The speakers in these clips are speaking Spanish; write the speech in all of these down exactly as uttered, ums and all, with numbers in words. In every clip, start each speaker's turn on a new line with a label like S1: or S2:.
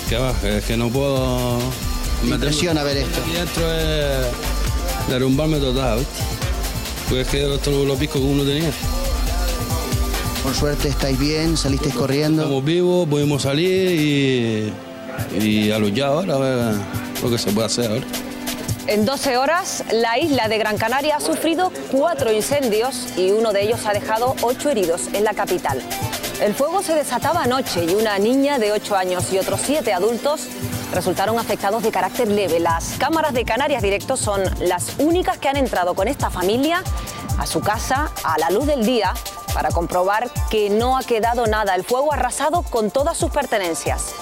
S1: que va, es que no puedo...
S2: Me impresiona ver esto.
S1: Aquí dentro es derrumbarme total, ¿viste? Pues es que los, los picos que uno tenía.
S2: Por suerte estáis bien, salisteis corriendo.
S1: Estamos vivos, pudimos salir y, y a luchar ahora, a ver lo que se puede hacer ahora.
S3: En doce horas, la isla de Gran Canaria ha sufrido cuatro incendios y uno de ellos ha dejado ocho heridos en la capital. El fuego se desataba anoche y una niña de ocho años y otros siete adultos resultaron afectados de carácter leve. Las cámaras de Canarias Directo son las únicas que han entrado con esta familia a su casa a la luz del día para comprobar que no ha quedado nada. El fuego ha arrasado con todas sus pertenencias.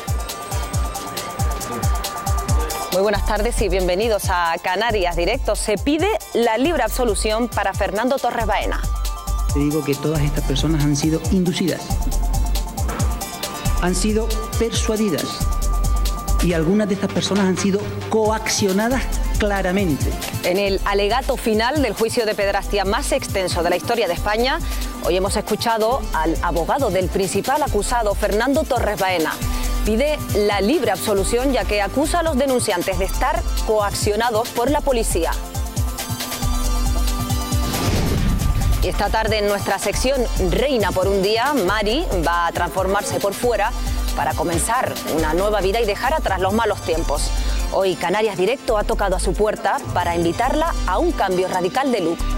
S3: Muy buenas tardes y bienvenidos a Canarias Directo. Se pide la libre absolución para Fernando Torres Baena.
S4: Te digo que todas estas personas han sido inducidas, han sido persuadidas y algunas de estas personas han sido coaccionadas claramente.
S3: En el alegato final del juicio de pederastia más extenso de la historia de España, hoy hemos escuchado al abogado del principal acusado, Fernando Torres Baena. Pide la libre absolución ya que acusa a los denunciantes de estar coaccionados por la policía. Y esta tarde en nuestra sección Reina por un día, Mari va a transformarse por fuera para comenzar una nueva vida y dejar atrás los malos tiempos. Hoy Canarias Directo ha tocado a su puerta para invitarla a un cambio radical de look.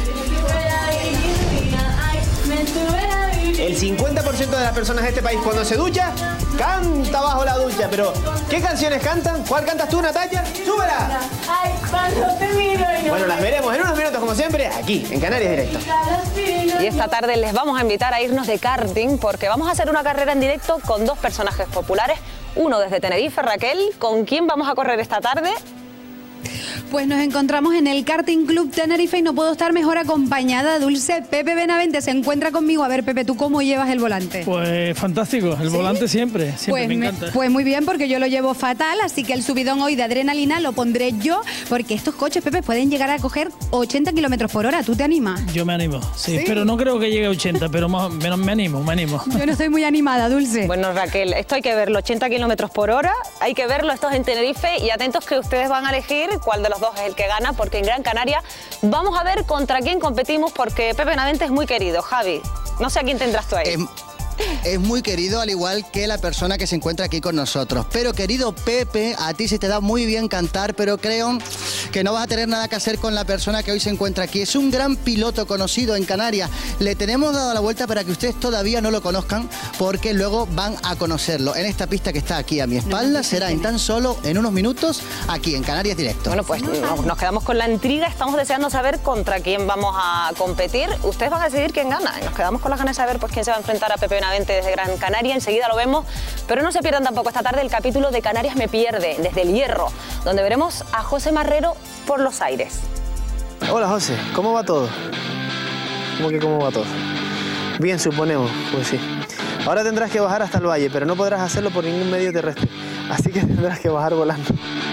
S5: El cincuenta por ciento de las personas de este país cuando se ducha, canta bajo la ducha. Pero, ¿qué canciones cantan? ¿Cuál cantas tú, Natalia? ¡Súbela!
S6: Ay, cuando te miro y no
S5: Bueno,
S6: me...
S5: las veremos en unos minutos, como siempre, aquí, en Canarias Directo.
S3: Y esta tarde les vamos a invitar a irnos de karting porque vamos a hacer una carrera en directo con dos personajes populares. Uno desde Tenerife, Raquel. ¿Con quién vamos a correr esta tarde?
S7: Pues nos encontramos en el Karting Club Tenerife y no puedo estar mejor acompañada. Dulce, Pepe Benavente se encuentra conmigo. A ver, Pepe, ¿tú cómo llevas el volante?
S8: Pues fantástico, el ¿Sí? volante siempre, siempre
S7: pues
S8: me encanta.
S7: Me, pues muy bien, porque yo lo llevo fatal, así que el subidón hoy de adrenalina lo pondré yo, porque estos coches, Pepe, pueden llegar a coger ochenta kilómetros por hora. ¿Tú te animas?
S8: Yo me animo, sí,
S7: ¿Sí?
S8: pero no creo que llegue a ochenta, pero más, menos me animo, me animo.
S7: Yo no estoy muy animada, Dulce.
S3: Bueno, Raquel, esto hay que verlo, ochenta kilómetros por hora, hay que verlo, esto es en Tenerife, y atentos que ustedes van a elegir cuál de los dos es el que gana, porque en Gran Canaria vamos a ver contra quién competimos, porque Pepe Benavente es muy querido. Javi, no sé a quién tendrás tú ahí.
S2: Es, es muy querido, al igual que la persona que se encuentra aquí con nosotros. Pero, querido Pepe, a ti se te da muy bien cantar, pero creo que no vas a tener nada que hacer con la persona que hoy se encuentra aquí. Es un gran piloto conocido en Canarias. Le tenemos dado la vuelta para que ustedes todavía no lo conozcan, porque luego van a conocerlo. En esta pista que está aquí a mi espalda será en tan solo en unos minutos aquí en Canarias Directo.
S3: Bueno, pues nos, nos quedamos con la intriga. Estamos deseando saber contra quién vamos a competir. Ustedes van a decidir quién gana. Y nos quedamos con las ganas de saber pues quién se va a enfrentar a Pepe Benavente desde Gran Canaria. Enseguida lo vemos. Pero no se pierdan tampoco esta tarde el capítulo de Canarias me pierde, desde el Hierro, donde veremos a José Marrero por los aires.
S5: Hola, José, ¿cómo va todo? ¿Cómo que cómo va todo? Bien, suponemos, pues sí. Ahora tendrás que bajar hasta el valle, pero no podrás hacerlo por ningún medio terrestre. Así que tendrás que bajar volando.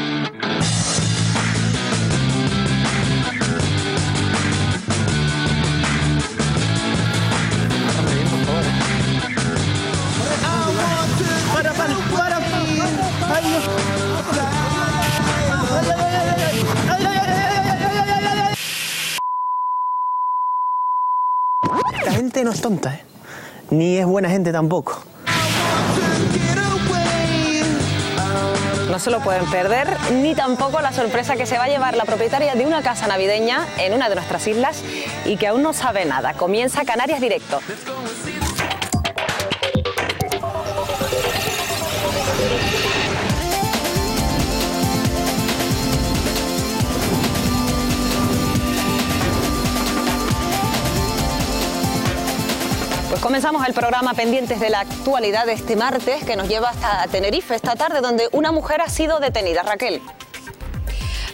S5: Para, para, para. Ay, la gente no es tonta, ¿eh? Ni es buena gente tampoco.
S3: No se lo pueden perder, ni tampoco la sorpresa que se va a llevar la propietaria de una casa navideña en una de nuestras islas y que aún no sabe nada. Comienza Canarias Directo. Pues comenzamos el programa pendientes de la actualidad de este martes que nos lleva hasta Tenerife esta tarde, donde una mujer ha sido detenida. Raquel.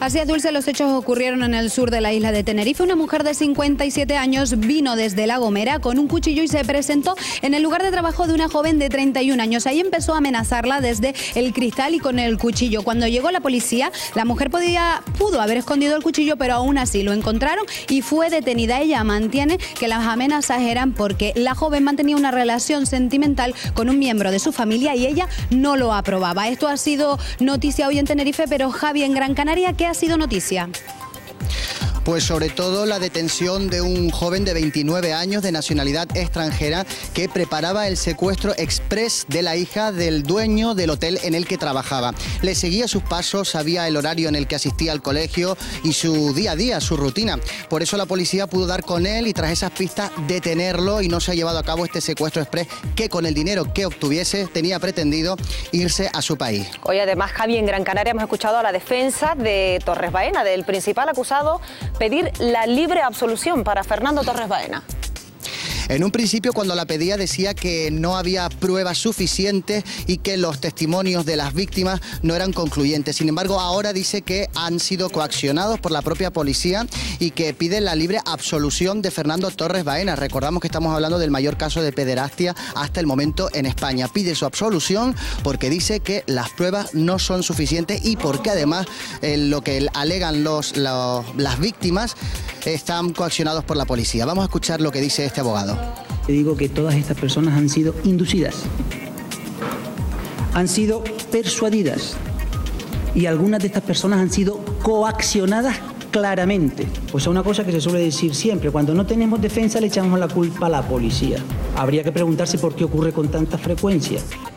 S7: Así es, Dulce, los hechos ocurrieron en el sur de la isla de Tenerife. Una mujer de cincuenta y siete años vino desde La Gomera con un cuchillo y se presentó en el lugar de trabajo de una joven de treinta y un años. Ahí empezó a amenazarla desde el cristal y con el cuchillo. Cuando llegó la policía, la mujer podía, pudo haber escondido el cuchillo, pero aún así lo encontraron y fue detenida. Ella mantiene que las amenazas eran porque la joven mantenía una relación sentimental con un miembro de su familia y ella no lo aprobaba. Esto ha sido noticia hoy en Tenerife, pero Javi, en Gran Canaria, ¿qué ha sido noticia?
S2: Pues sobre todo la detención de un joven de veintinueve años de nacionalidad extranjera que preparaba el secuestro express de la hija del dueño del hotel en el que trabajaba. Le seguía sus pasos, sabía el horario en el que asistía al colegio y su día a día, su rutina. Por eso la policía pudo dar con él y tras esas pistas detenerlo y no se ha llevado a cabo este secuestro express que con el dinero que obtuviese tenía pretendido irse a su país.
S3: Hoy además, Javi, en Gran Canaria hemos escuchado a la defensa de Torres Baena, del principal acusado, pedir la libre absolución para Fernando Torres Baena.
S2: En un principio, cuando la pedía, decía que no había pruebas suficientes y que los testimonios de las víctimas no eran concluyentes. Sin embargo, ahora dice que han sido coaccionados por la propia policía y que pide la libre absolución de Fernando Torres Baena. Recordamos que estamos hablando del mayor caso de pederastia hasta el momento en España. Pide su absolución porque dice que las pruebas no son suficientes y porque además eh, lo que alegan los, los, las víctimas están coaccionados por la policía. Vamos a escuchar lo que dice este abogado.
S4: Te digo que todas estas personas han sido inducidas, han sido persuadidas y algunas de estas personas han sido coaccionadas claramente. Pues es una cosa que se suele decir siempre, cuando no tenemos defensa le echamos la culpa a la policía. Habría que preguntarse por qué ocurre con tanta frecuencia.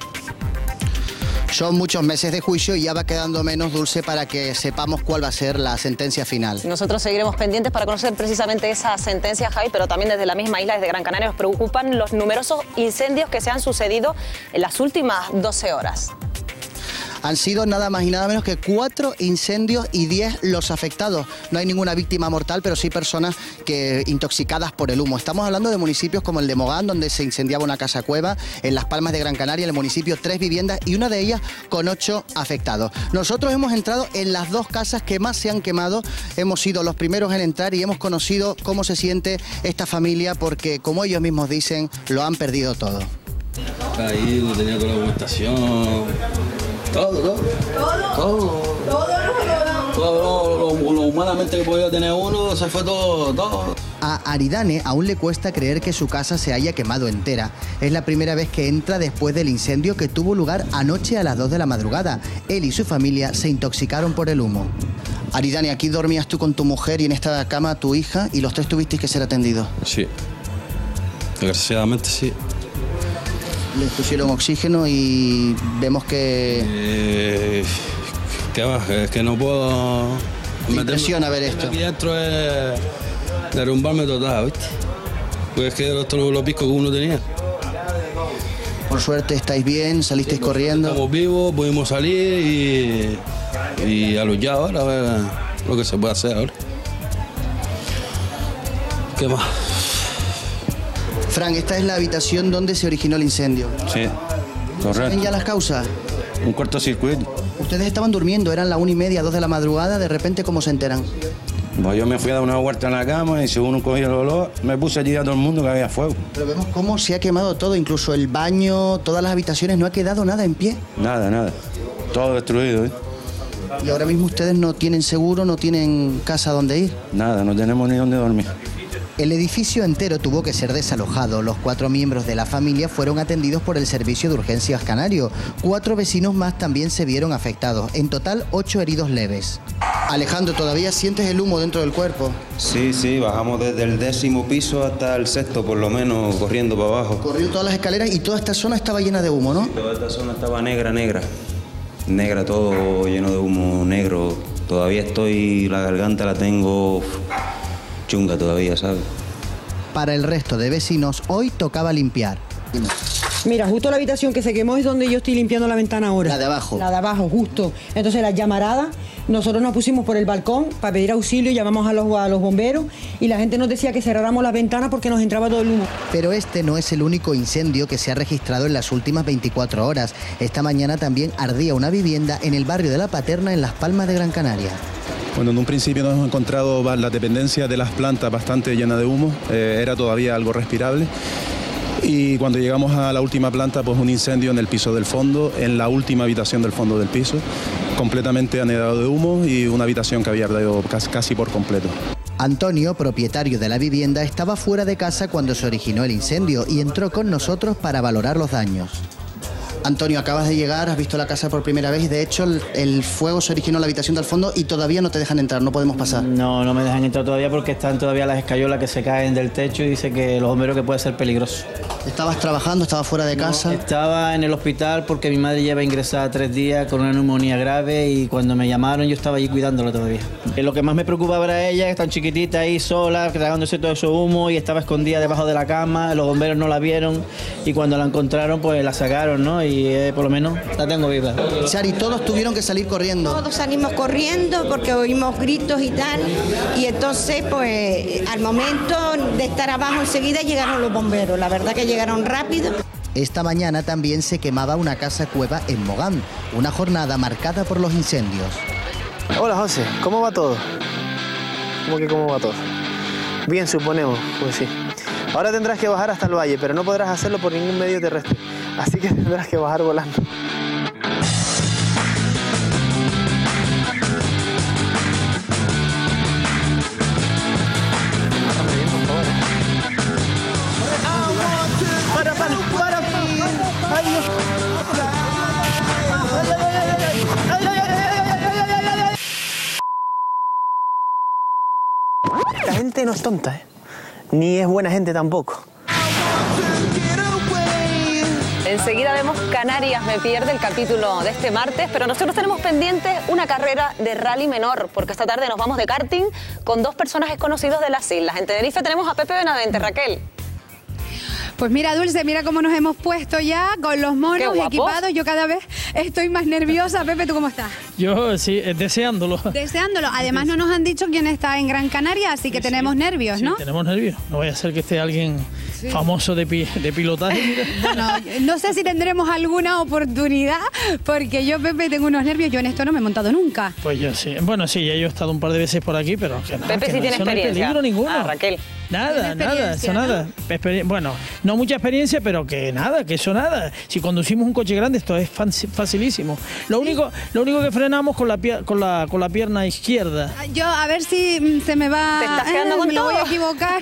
S2: Son muchos meses de juicio y ya va quedando menos, Dulce, para que sepamos cuál va a ser la sentencia final.
S3: Nosotros seguiremos pendientes para conocer precisamente esa sentencia, Javi, pero también desde la misma isla, desde Gran Canaria, nos preocupan los numerosos incendios que se han sucedido en las últimas doce horas.
S2: Han sido nada más y nada menos que cuatro incendios y diez los afectados. No hay ninguna víctima mortal, pero sí personas que intoxicadas por el humo. Estamos hablando de municipios como el de Mogán, donde se incendiaba una casa cueva, en Las Palmas de Gran Canaria, en el municipio, tres viviendas y una de ellas con ocho afectados. Nosotros hemos entrado en las dos casas que más se han quemado. Hemos sido los primeros en entrar y hemos conocido cómo se siente esta familia porque, como ellos mismos dicen, lo han perdido todo.
S1: Ahí tenía toda la documentación. Todo, todo. Todo. Todo. Todo, todo lo, lo, lo humanamente que podía tener uno, se fue todo, todo.
S2: A Aridane aún le cuesta creer que su casa se haya quemado entera. Es la primera vez que entra después del incendio que tuvo lugar anoche a las dos de la madrugada. Él y su familia se intoxicaron por el humo. Aridane, aquí dormías tú con tu mujer y en esta cama tu hija y los tres tuvisteis que ser atendidos.
S1: Sí. Desgraciadamente sí.
S2: Les pusieron oxígeno y vemos que...
S1: Eh, ¿Qué más? Es que no puedo...
S2: Me impresiona ver esto.
S1: Aquí dentro es derrumbarme total, ¿viste? Pues es que los, los piscos que uno tenía.
S2: Por suerte estáis bien, salisteis sí, corriendo.
S1: Estamos vivos, pudimos salir y, y a luchar ahora, a ver lo que se puede hacer ahora. ¿Qué más?
S2: Fran, esta es la habitación donde se originó el incendio.
S9: Sí, correcto.
S2: ¿Saben ya las causas?
S9: Un cortocircuito.
S2: Ustedes estaban durmiendo, eran la una y media, dos de la madrugada, de repente, ¿cómo se enteran?
S9: Pues yo me fui a dar una vuelta en la cama y según cogí el olor, me puse allí a todo el mundo que había fuego.
S2: Pero vemos cómo se ha quemado todo, incluso el baño, todas las habitaciones, no ha quedado nada en pie.
S9: Nada, nada. Todo destruido, ¿eh?
S2: Y ahora mismo ustedes no tienen seguro, no tienen casa donde ir.
S9: Nada, no tenemos ni dónde dormir.
S2: El edificio entero tuvo que ser desalojado. Los cuatro miembros de la familia fueron atendidos por el Servicio de Urgencias Canario. Cuatro vecinos más también se vieron afectados. En total, ocho heridos leves. Alejandro, ¿todavía sientes el humo dentro del cuerpo?
S10: Sí, sí, bajamos desde el décimo piso hasta el sexto, por lo menos, corriendo para abajo.
S2: Corrió todas las escaleras y toda esta zona estaba llena de humo, ¿no?
S10: Sí, toda esta zona estaba negra, negra. Negra, todo lleno de humo negro. Todavía estoy, la garganta la tengo... chunga todavía, ¿sabes?
S2: Para el resto de vecinos, hoy tocaba limpiar.
S11: Mira, justo la habitación que se quemó es donde yo estoy limpiando la ventana ahora.
S2: La de abajo.
S11: La de abajo, justo. Entonces las llamaradas, nosotros nos pusimos por el balcón para pedir auxilio, llamamos a los, a los bomberos y la gente nos decía que cerráramos las ventanas porque nos entraba todo el humo.
S2: Pero este no es el único incendio que se ha registrado en las últimas veinticuatro horas. Esta mañana también ardía una vivienda en el barrio de La Paterna, en Las Palmas de Gran Canaria.
S12: Bueno, en un principio nos hemos encontrado la dependencia de las plantas bastante llena de humo, eh, era todavía algo respirable. Y cuando llegamos a la última planta, pues un incendio en el piso del fondo, en la última habitación del fondo del piso, completamente anegado de humo y una habitación que había ardido casi, casi por completo.
S2: Antonio, propietario de la vivienda, estaba fuera de casa cuando se originó el incendio y entró con nosotros para valorar los daños. Antonio, acabas de llegar, has visto la casa por primera vez y de hecho el, el fuego se originó en la habitación del fondo y todavía no te dejan entrar, no podemos pasar.
S4: No, no me dejan entrar todavía porque están todavía las escayolas que se caen del techo y dice que los bomberos que puede ser peligroso.
S2: ¿Estabas trabajando, estabas fuera de casa?
S4: No, estaba en el hospital porque mi madre lleva ingresada tres días con una neumonía grave y cuando me llamaron yo estaba allí cuidándola todavía. Lo que más me preocupaba era ella, que es tan chiquitita ahí sola, tragándose todo ese humo y estaba escondida debajo de la cama, los bomberos no la vieron y cuando la encontraron pues la sacaron, ¿no? Y eh, por lo menos la tengo viva.
S2: Chari, todos tuvieron que salir corriendo.
S13: Todos salimos corriendo porque oímos gritos y tal y entonces pues al momento de estar abajo enseguida llegaron los bomberos, la verdad que llegaron rápido.
S2: Esta mañana también se quemaba una casa cueva en Mogán, una jornada marcada por los incendios.
S5: Hola José, ¿cómo va todo? ¿Cómo que cómo va todo? Bien, suponemos, pues sí. Ahora tendrás que bajar hasta el valle, pero no podrás hacerlo por ningún medio terrestre. Así que tendrás que bajar volando.
S4: Para, para, para, ay, Dios.
S5: La gente no es tonta, ¿eh? Ni es buena gente tampoco.
S3: Enseguida vemos Canarias me pierde, el capítulo de este martes, pero nosotros tenemos pendiente una carrera de rally menor, porque esta tarde nos vamos de karting con dos personajes conocidos de las islas. En Tenerife tenemos a Pepe Benavente. Raquel.
S7: Pues mira, Dulce, mira cómo nos hemos puesto ya con los monos equipados. Yo cada vez estoy más nerviosa. Pepe, ¿tú cómo estás?
S8: Yo sí, eh, deseándolo.
S7: Deseándolo. Además no nos han dicho quién está en Gran Canaria, así que sí, tenemos
S8: sí.
S7: nervios,
S8: sí,
S7: ¿no?
S8: tenemos nervios. No vaya a ser que esté alguien sí. famoso de, pi de pilotaje. Mira.
S7: Bueno, no sé si tendremos alguna oportunidad, porque yo, Pepe, tengo unos nervios. Yo en esto no me he montado nunca.
S8: Pues yo sí. Bueno, sí, ya yo he estado un par de veces por aquí, pero que nada,
S3: Pepe
S8: que
S3: sí
S8: no,
S3: tiene
S8: eso
S3: experiencia.
S8: No hay peligro ninguno.
S3: Ah, Raquel.
S8: Nada, nada, eso ¿no? nada. Experi bueno, no mucha experiencia, pero que nada, que eso nada. Si conducimos un coche grande, esto es facilísimo. Lo único, lo único que frenamos con la, con la, con la pierna izquierda.
S7: Yo, a ver si se me va...
S3: ¿Te estás quedando
S7: eh,
S3: con
S7: me
S3: todo?
S7: lo voy a equivocar.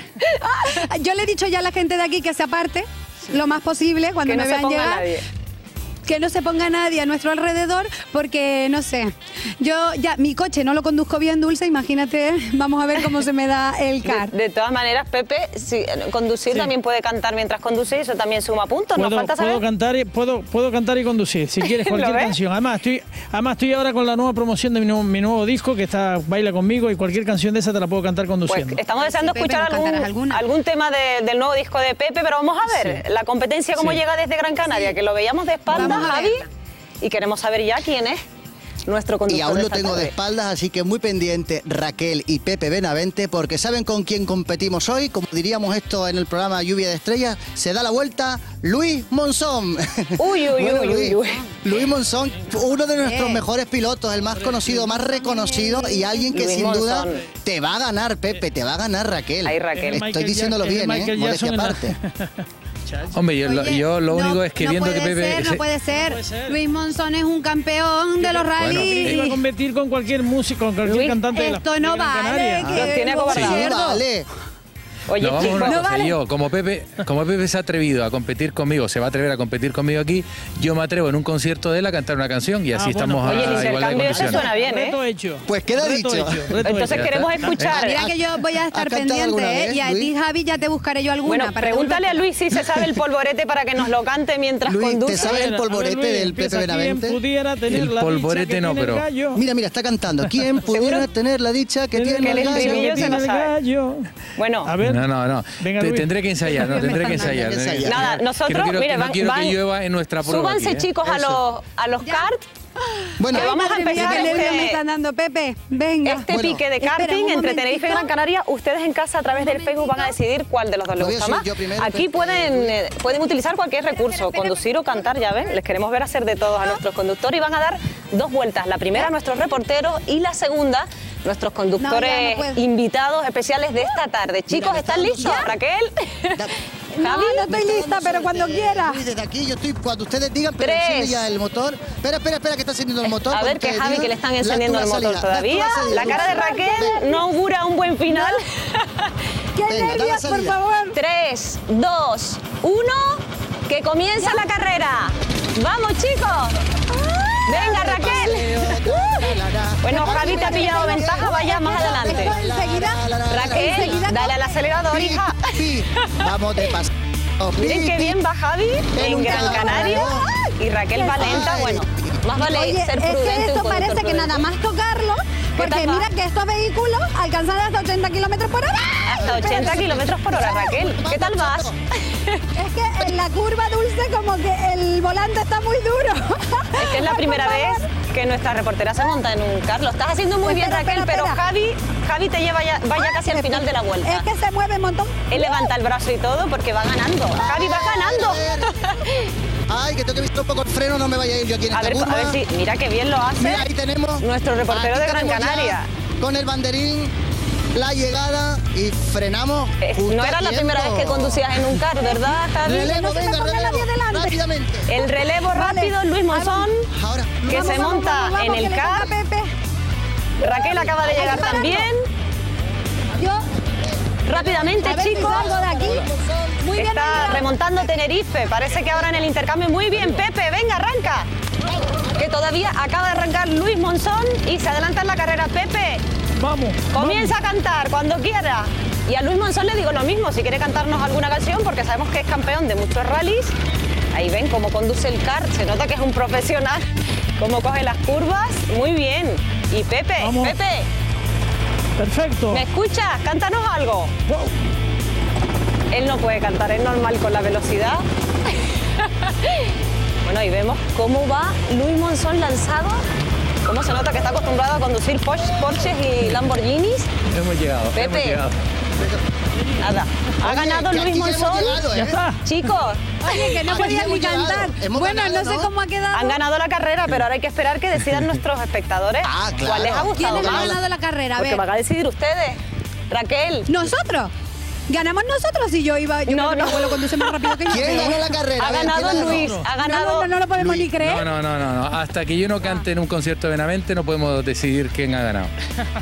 S7: Yo le he dicho ya a la gente de aquí que se aparte sí. lo más posible cuando
S3: que
S7: me
S3: no
S7: vean
S3: se ponga
S7: llegar.
S3: Nadie.
S7: Que no se ponga nadie a nuestro alrededor, porque no sé, yo ya mi coche no lo conduzco bien, Dulce, imagínate, vamos a ver cómo se me da el car.
S3: De, de todas maneras, Pepe, si, conducir sí. también puede cantar mientras conduce, eso también suma puntos,
S8: puedo,
S3: nos falta saber.
S8: Puedo cantar, y, puedo, puedo cantar y conducir, si quieres cualquier canción. Además estoy, además, estoy ahora con la nueva promoción de mi nuevo, mi nuevo disco, que está Baila Conmigo, y cualquier canción de esa te la puedo cantar conduciendo.
S3: Pues estamos deseando sí, escuchar Pepe, algún, algún tema de, del nuevo disco de Pepe, pero vamos a ver sí. la competencia cómo sí. llega desde Gran Canaria, sí. que lo veíamos de espaldas, Javi. Y queremos saber ya quién es nuestro conductor.
S2: Y aún
S3: de
S2: lo
S3: esta
S2: tengo
S3: tarde.
S2: de espaldas, así que muy pendiente Raquel y Pepe Benavente, porque ¿saben con quién competimos hoy? Como diríamos esto en el programa Lluvia de Estrellas, se da la vuelta Luis Monzón.
S3: Uy, uy,
S2: bueno,
S3: uy,
S2: Luis,
S3: uy, uy.
S2: Luis Monzón, uno de nuestros
S7: Bien.
S2: mejores pilotos, el más conocido, más reconocido y alguien que
S3: Luis
S2: sin
S3: Monzón.
S2: duda te va a ganar, Pepe, te va a ganar Raquel.
S3: Ay, Raquel.
S2: Estoy diciéndolo bien, ¿eh? Modestia aparte.
S14: Hombre, yo,
S7: Oye,
S14: yo lo único
S7: no,
S14: es que
S7: no
S14: viendo
S7: puede
S14: que Pepe...
S7: Ser, no, puede ser. no puede ser. Luis Monzón es un campeón de los rallies.
S8: Iba a competir con cualquier músico, con cualquier
S7: Luis,
S8: cantante
S7: esto
S8: de la,
S7: no
S8: de Gran
S7: vale.
S8: Canaria.
S7: Que
S3: Los tiene acobardados.
S2: Sí, vale.
S3: Oye,
S14: no, vamos
S3: chicos,
S14: a una
S7: no
S14: cosa,
S7: vale.
S14: yo, como Pepe, como Pepe se ha atrevido a competir conmigo, se va a atrever a competir conmigo aquí, yo me atrevo en un concierto de él a cantar una canción y así
S8: Ah, bueno,
S14: estamos
S3: oye, el
S14: a igualdad de
S3: intercambio ese
S14: condiciones.
S3: suena bien, ¿eh?
S8: Reto hecho.
S2: Pues queda
S8: Reto
S2: dicho.
S8: hecho, reto
S3: Entonces
S8: hecho.
S3: queremos
S14: está.
S3: escuchar.
S7: Mira que yo voy a estar
S2: ¿Has cantado alguna
S7: pendiente, ¿eh?
S2: vez,
S7: Y a ti,
S2: Luis?
S7: Javi, ya te buscaré yo alguna.
S3: Bueno,
S7: para
S3: pregúntale a
S7: devolverte.
S3: Luis si se sabe el polvorete para que nos lo cante mientras
S2: Luis,
S3: conduce.
S2: ¿te sabes el polvorete
S8: A ver, Luis,
S2: del
S8: empieza
S2: Pepe
S8: aquí,
S2: Benavente?
S8: ¿quién pudiera tener
S14: El
S8: la
S14: polvorete
S8: dicha que
S14: no,
S8: tiene el
S14: pero-
S8: gallo?
S2: Mira, mira, está cantando. ¿Quién pudiera tener la dicha que
S8: Tener
S2: tiene
S3: el
S2: el gallo?
S3: estribillo se lo
S8: el
S3: sabe.
S8: gallo.
S3: Bueno,
S8: A ver.
S14: No, no, no.
S8: Venga,
S14: Te-
S8: Luis.
S14: tendré que ensayar, no, tendré que ensayar.
S2: que
S14: tendré que
S2: ensayar.
S3: nada,
S14: Que
S3: nosotros,
S14: no quiero,
S3: mire,
S14: que no
S3: van,
S14: quiero
S3: van-
S14: que llueva en nuestra prueba
S3: súbanse
S14: aquí, ¿eh?
S3: chicos a
S2: Eso.
S3: los, a los
S7: Ya.
S3: karts.
S2: Bueno,
S3: Que vamos a
S7: Madre mía,
S3: empezar
S7: qué nervios me
S3: este,
S7: están dando, Pepe. Venga.
S3: este
S2: Bueno,
S3: pique de
S7: espera,
S3: karting
S7: un
S3: entre
S7: momentito.
S3: Tenerife y Gran Canaria. Ustedes en casa a través del Facebook van a decidir cuál de los dos les
S2: Lo voy a
S3: gusta
S2: subir
S3: más.
S2: yo primero,
S3: Aquí
S2: Pepe.
S3: pueden, eh, pueden utilizar cualquier recurso, conducir o cantar, ya ven. Les queremos ver hacer de todos a nuestros conductores y van a dar dos vueltas. La primera a nuestros reporteros y la segunda nuestros conductores
S7: No, ya no puedo.
S3: invitados especiales de esta tarde. Chicos,
S2: me
S3: ¿están
S2: está
S3: listos?
S2: dando-
S3: Raquel.
S7: No,
S3: Javi.
S7: no estoy lista, pero cuando quiera.
S2: Luis, desde aquí yo estoy, cuando ustedes digan, pero
S3: Tres.
S2: enciende ya el motor. Espera, espera, espera, que está encendiendo el motor.
S3: A ver,
S2: cuando
S3: que
S2: ustedes
S3: Javi,
S2: digan,
S3: que le están
S2: la-
S3: encendiendo
S2: tú
S3: el
S2: la
S3: motor
S2: salida,
S3: todavía.
S2: tú salida,
S3: La cara de
S2: Luis.
S3: Raquel no augura un buen final.
S7: ¡Qué
S2: Venga, da la
S7: nervios, por
S2: salida.
S7: favor!
S3: Tres, dos, uno, que comienza la carrera. ¡Vamos, chicos! Venga, Raquel. Bueno, Javi te ha pillado ventaja, vaya más adelante.
S7: Enseguida,
S3: Raquel,
S7: enseguida-
S3: dale al acelerador,
S2: Pi,
S3: hija.
S2: pi. Vamos de paso.
S3: Miren
S2: Pi,
S3: qué
S2: pi.
S3: bien va Javi en
S2: un
S3: Gran
S2: caballo.
S3: Canaria. Y Raquel va lenta,
S2: Ay.
S3: bueno, más vale
S7: Oye,
S3: ser
S7: es
S3: prudente.
S7: que
S3: un
S7: esto
S3: conductor
S7: parece que
S3: prudente.
S7: nada más tocarlo, porque
S3: tal va?
S7: mira que estos vehículos alcanzan hasta ochenta kilómetros por hora.
S3: Hasta ochenta kilómetros por hora, Raquel. ¿Qué tal vas?
S7: Es que en la curva dulce como que el volante está muy duro.
S3: Es que es la primera vez que nuestra reportera se monta en un car. Lo estás haciendo muy bien,
S7: Espera,
S3: Raquel,
S7: espera,
S3: pero
S7: espera.
S3: Javi, Javi te lleva ya, vaya casi al final de la vuelta.
S7: Es que se mueve un montón.
S3: Él levanta el brazo y todo porque va ganando. Javi va ganando.
S2: Ay, que tengo que visto un poco el freno, no me vaya a ir yo aquí en
S3: A
S2: esta
S3: ver,
S2: curva.
S3: a ver si, mira qué bien lo hace.
S2: Mira, ahí tenemos
S3: nuestro reportero
S2: aquí
S3: de Gran
S2: tenemos ya
S3: Canaria.
S2: Con el banderín, la llegada y frenamos.
S3: Eh,
S2: justo
S3: No
S2: a
S3: era la
S2: tiempo.
S3: primera vez que conducías en un car, ¿verdad, Javi?
S2: Relevo,
S7: No se me
S2: venga,
S7: ponga
S2: relevo.
S7: nadie delante.
S2: Rápidamente.
S3: El relevo rápido, Luis Monzón,
S2: Ahora.
S3: que
S7: Vamos,
S3: se
S7: vamos,
S3: monta
S7: vamos, vamos,
S3: en
S7: que
S3: el
S7: le toca
S3: car.
S7: a Pepe.
S3: Raquel acaba de
S7: Hay que
S3: llegar
S7: pararlo.
S3: también.
S7: Yo,
S3: Rápidamente,
S7: a ver si
S3: chicos.
S7: salgo de aquí. Muy bien,
S3: Está
S7: María.
S3: remontando Tenerife. Parece que ahora en el intercambio. Muy bien, Pepe, venga, arranca. Que todavía acaba de arrancar Luis Monzón y se adelanta en la carrera. Pepe,
S8: Vamos.
S3: comienza a cantar cuando quiera. Y a Luis Monzón le digo lo mismo, si quiere cantarnos alguna canción, porque sabemos que es campeón de muchos rallies. Ahí ven cómo conduce el car, se nota que es un profesional, cómo coge las curvas. Muy bien. Y Pepe,
S8: Vamos.
S3: Pepe,
S8: Perfecto.
S3: ¿me escuchas? Cántanos algo. Él no puede cantar, es normal con la velocidad. Bueno, ahí vemos cómo va Luis Monzón lanzado. Cómo se nota que está acostumbrado a conducir Porsche- Porsches y Lamborghinis.
S14: Hemos llegado, hemos
S3: Pepe.
S14: llegado.
S3: Nada. Ha
S2: Oye,
S3: ganado
S2: que
S3: Luis
S2: aquí ya hemos
S3: Monzón.
S2: llegado, ¿eh?
S8: Ya está.
S3: Chicos,
S7: Oye, que no
S2: Aquí
S7: podían
S2: hemos
S7: ni
S2: llegado.
S7: cantar.
S2: Hemos
S7: Bueno,
S2: ganado,
S7: no sé
S2: ¿no?
S7: cómo ha quedado.
S3: han ganado la carrera, pero ahora hay que esperar que decidan nuestros espectadores
S2: Ah, claro.
S3: cuál les ha gustado
S7: ¿Quiénes han
S3: más.
S7: ganado la carrera? A
S3: Porque
S7: ver.
S3: van a decidir ustedes. Raquel.
S7: ¿Nosotros? ¿Ganamos nosotros? Y yo iba, yo
S3: No,
S7: creo que
S3: no.
S7: mi abuelo conduce más rápido que yo.
S2: ¿Quién
S7: pero-
S2: ganó la carrera?
S3: Ha
S2: A ver,
S3: ganado
S2: ¿quién la ganó?
S3: Luis, ha
S7: No,
S3: ganado.
S7: no, no, no lo podemos
S2: Luis.
S7: ni creer.
S14: No, no, no, no, no. Hasta que yo no cante en un concierto de Benavente no podemos decidir quién ha ganado.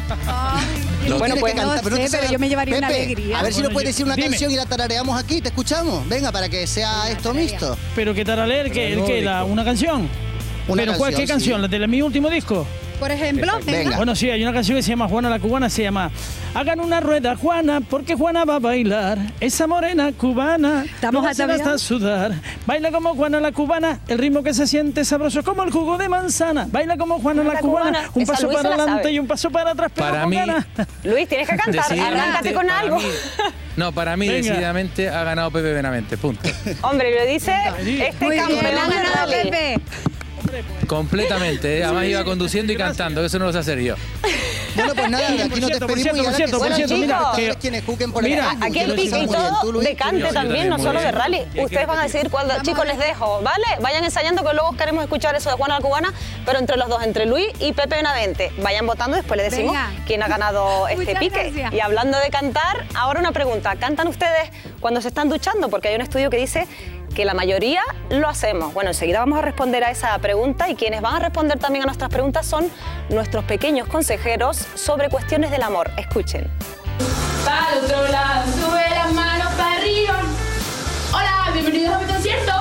S2: No
S3: Bueno,
S2: tiene
S3: pues
S2: que
S7: no
S2: cantar,
S7: sé,
S2: te
S7: pero
S2: sabes-
S7: yo me llevaría una
S2: Pepe,
S7: alegría.
S2: A ver si
S8: Bueno,
S2: nos puedes
S8: yo-
S2: decir una
S8: dime.
S2: canción y la tarareamos aquí, te escuchamos. Venga, para que sea esto mixto.
S8: Pero qué tal a leer, que el que la una canción.
S2: Una
S8: Pero ¿cuál
S2: canción,
S8: qué canción?
S2: sí.
S8: ¿La de mi último disco?
S7: Por ejemplo, venga.
S2: Venga.
S8: Bueno, sí, hay una canción que se llama Juana la Cubana, se llama Hagan una rueda, Juana, porque Juana va a bailar. Esa morena cubana,
S7: Estamos
S8: no va a hacer
S7: ataviados.
S8: hasta sudar. Baila como Juana la Cubana, el ritmo que se siente sabroso como el jugo de manzana. Baila como Juana la,
S3: La
S8: Cubana,
S3: cubana.
S8: un
S3: Esa
S8: paso
S3: Luis se
S8: para
S3: la
S8: adelante
S3: sabe.
S8: y un paso para atrás, pero
S14: Para
S8: con
S14: mí-
S8: ganas.
S3: Luis, tienes que cantar.
S14: Decididamente,
S3: Arráncate con
S14: para
S3: algo.
S14: mí- no, para mí
S8: Venga.
S14: decididamente ha ganado Pepe Benavente, punto.
S3: Hombre, lo dice este
S7: Muy bien,
S3: campeón
S7: ha
S3: de
S7: ganado
S3: rally.
S7: Pepe.
S14: Completamente, ¿eh? Además iba conduciendo y cantando, eso no lo sé hacer yo.
S2: Bueno, pues nada, de aquí nos
S8: Por cierto, por
S2: despedimos y
S8: cierto,
S2: ahora
S8: por cierto,
S2: que
S3: por
S2: sean
S3: cierto,
S2: los
S3: mira,
S2: espectadores
S8: que-
S2: quienes juzguen por
S8: mira,
S2: el
S3: Aquí
S2: que
S3: hay
S2: lo
S3: pique
S2: hicieron
S3: y
S2: muy bien.
S3: todo
S2: ¿Tú, Luis?
S3: de cante
S14: Yo
S3: también,
S14: también,
S3: no
S14: muy
S3: solo de
S14: bien.
S3: rally.
S14: Y es
S3: Ustedes
S14: que-
S3: van a decidir cuál.
S7: Vamos
S3: Chicos,
S7: a ver.
S3: les dejo, ¿vale? Vayan ensayando que luego queremos escuchar eso de Juana la Cubana, pero entre los dos, entre Luis y Pepe Benavente. Vayan votando y después les decimos
S7: Venga.
S3: quién ha ganado este
S7: Muchas
S3: pique.
S7: gracias.
S3: Y hablando de cantar, ahora una pregunta. ¿Cantan ustedes cuando se están duchando? Porque hay un estudio que dice que la mayoría lo hacemos. Bueno, enseguida vamos a responder a esa pregunta y quienes van a responder también a nuestras preguntas son nuestros pequeños consejeros sobre cuestiones del amor. Escuchen.
S6: Para el otro lado, sube las manos para arriba. Hola, bienvenidos a mi concierto.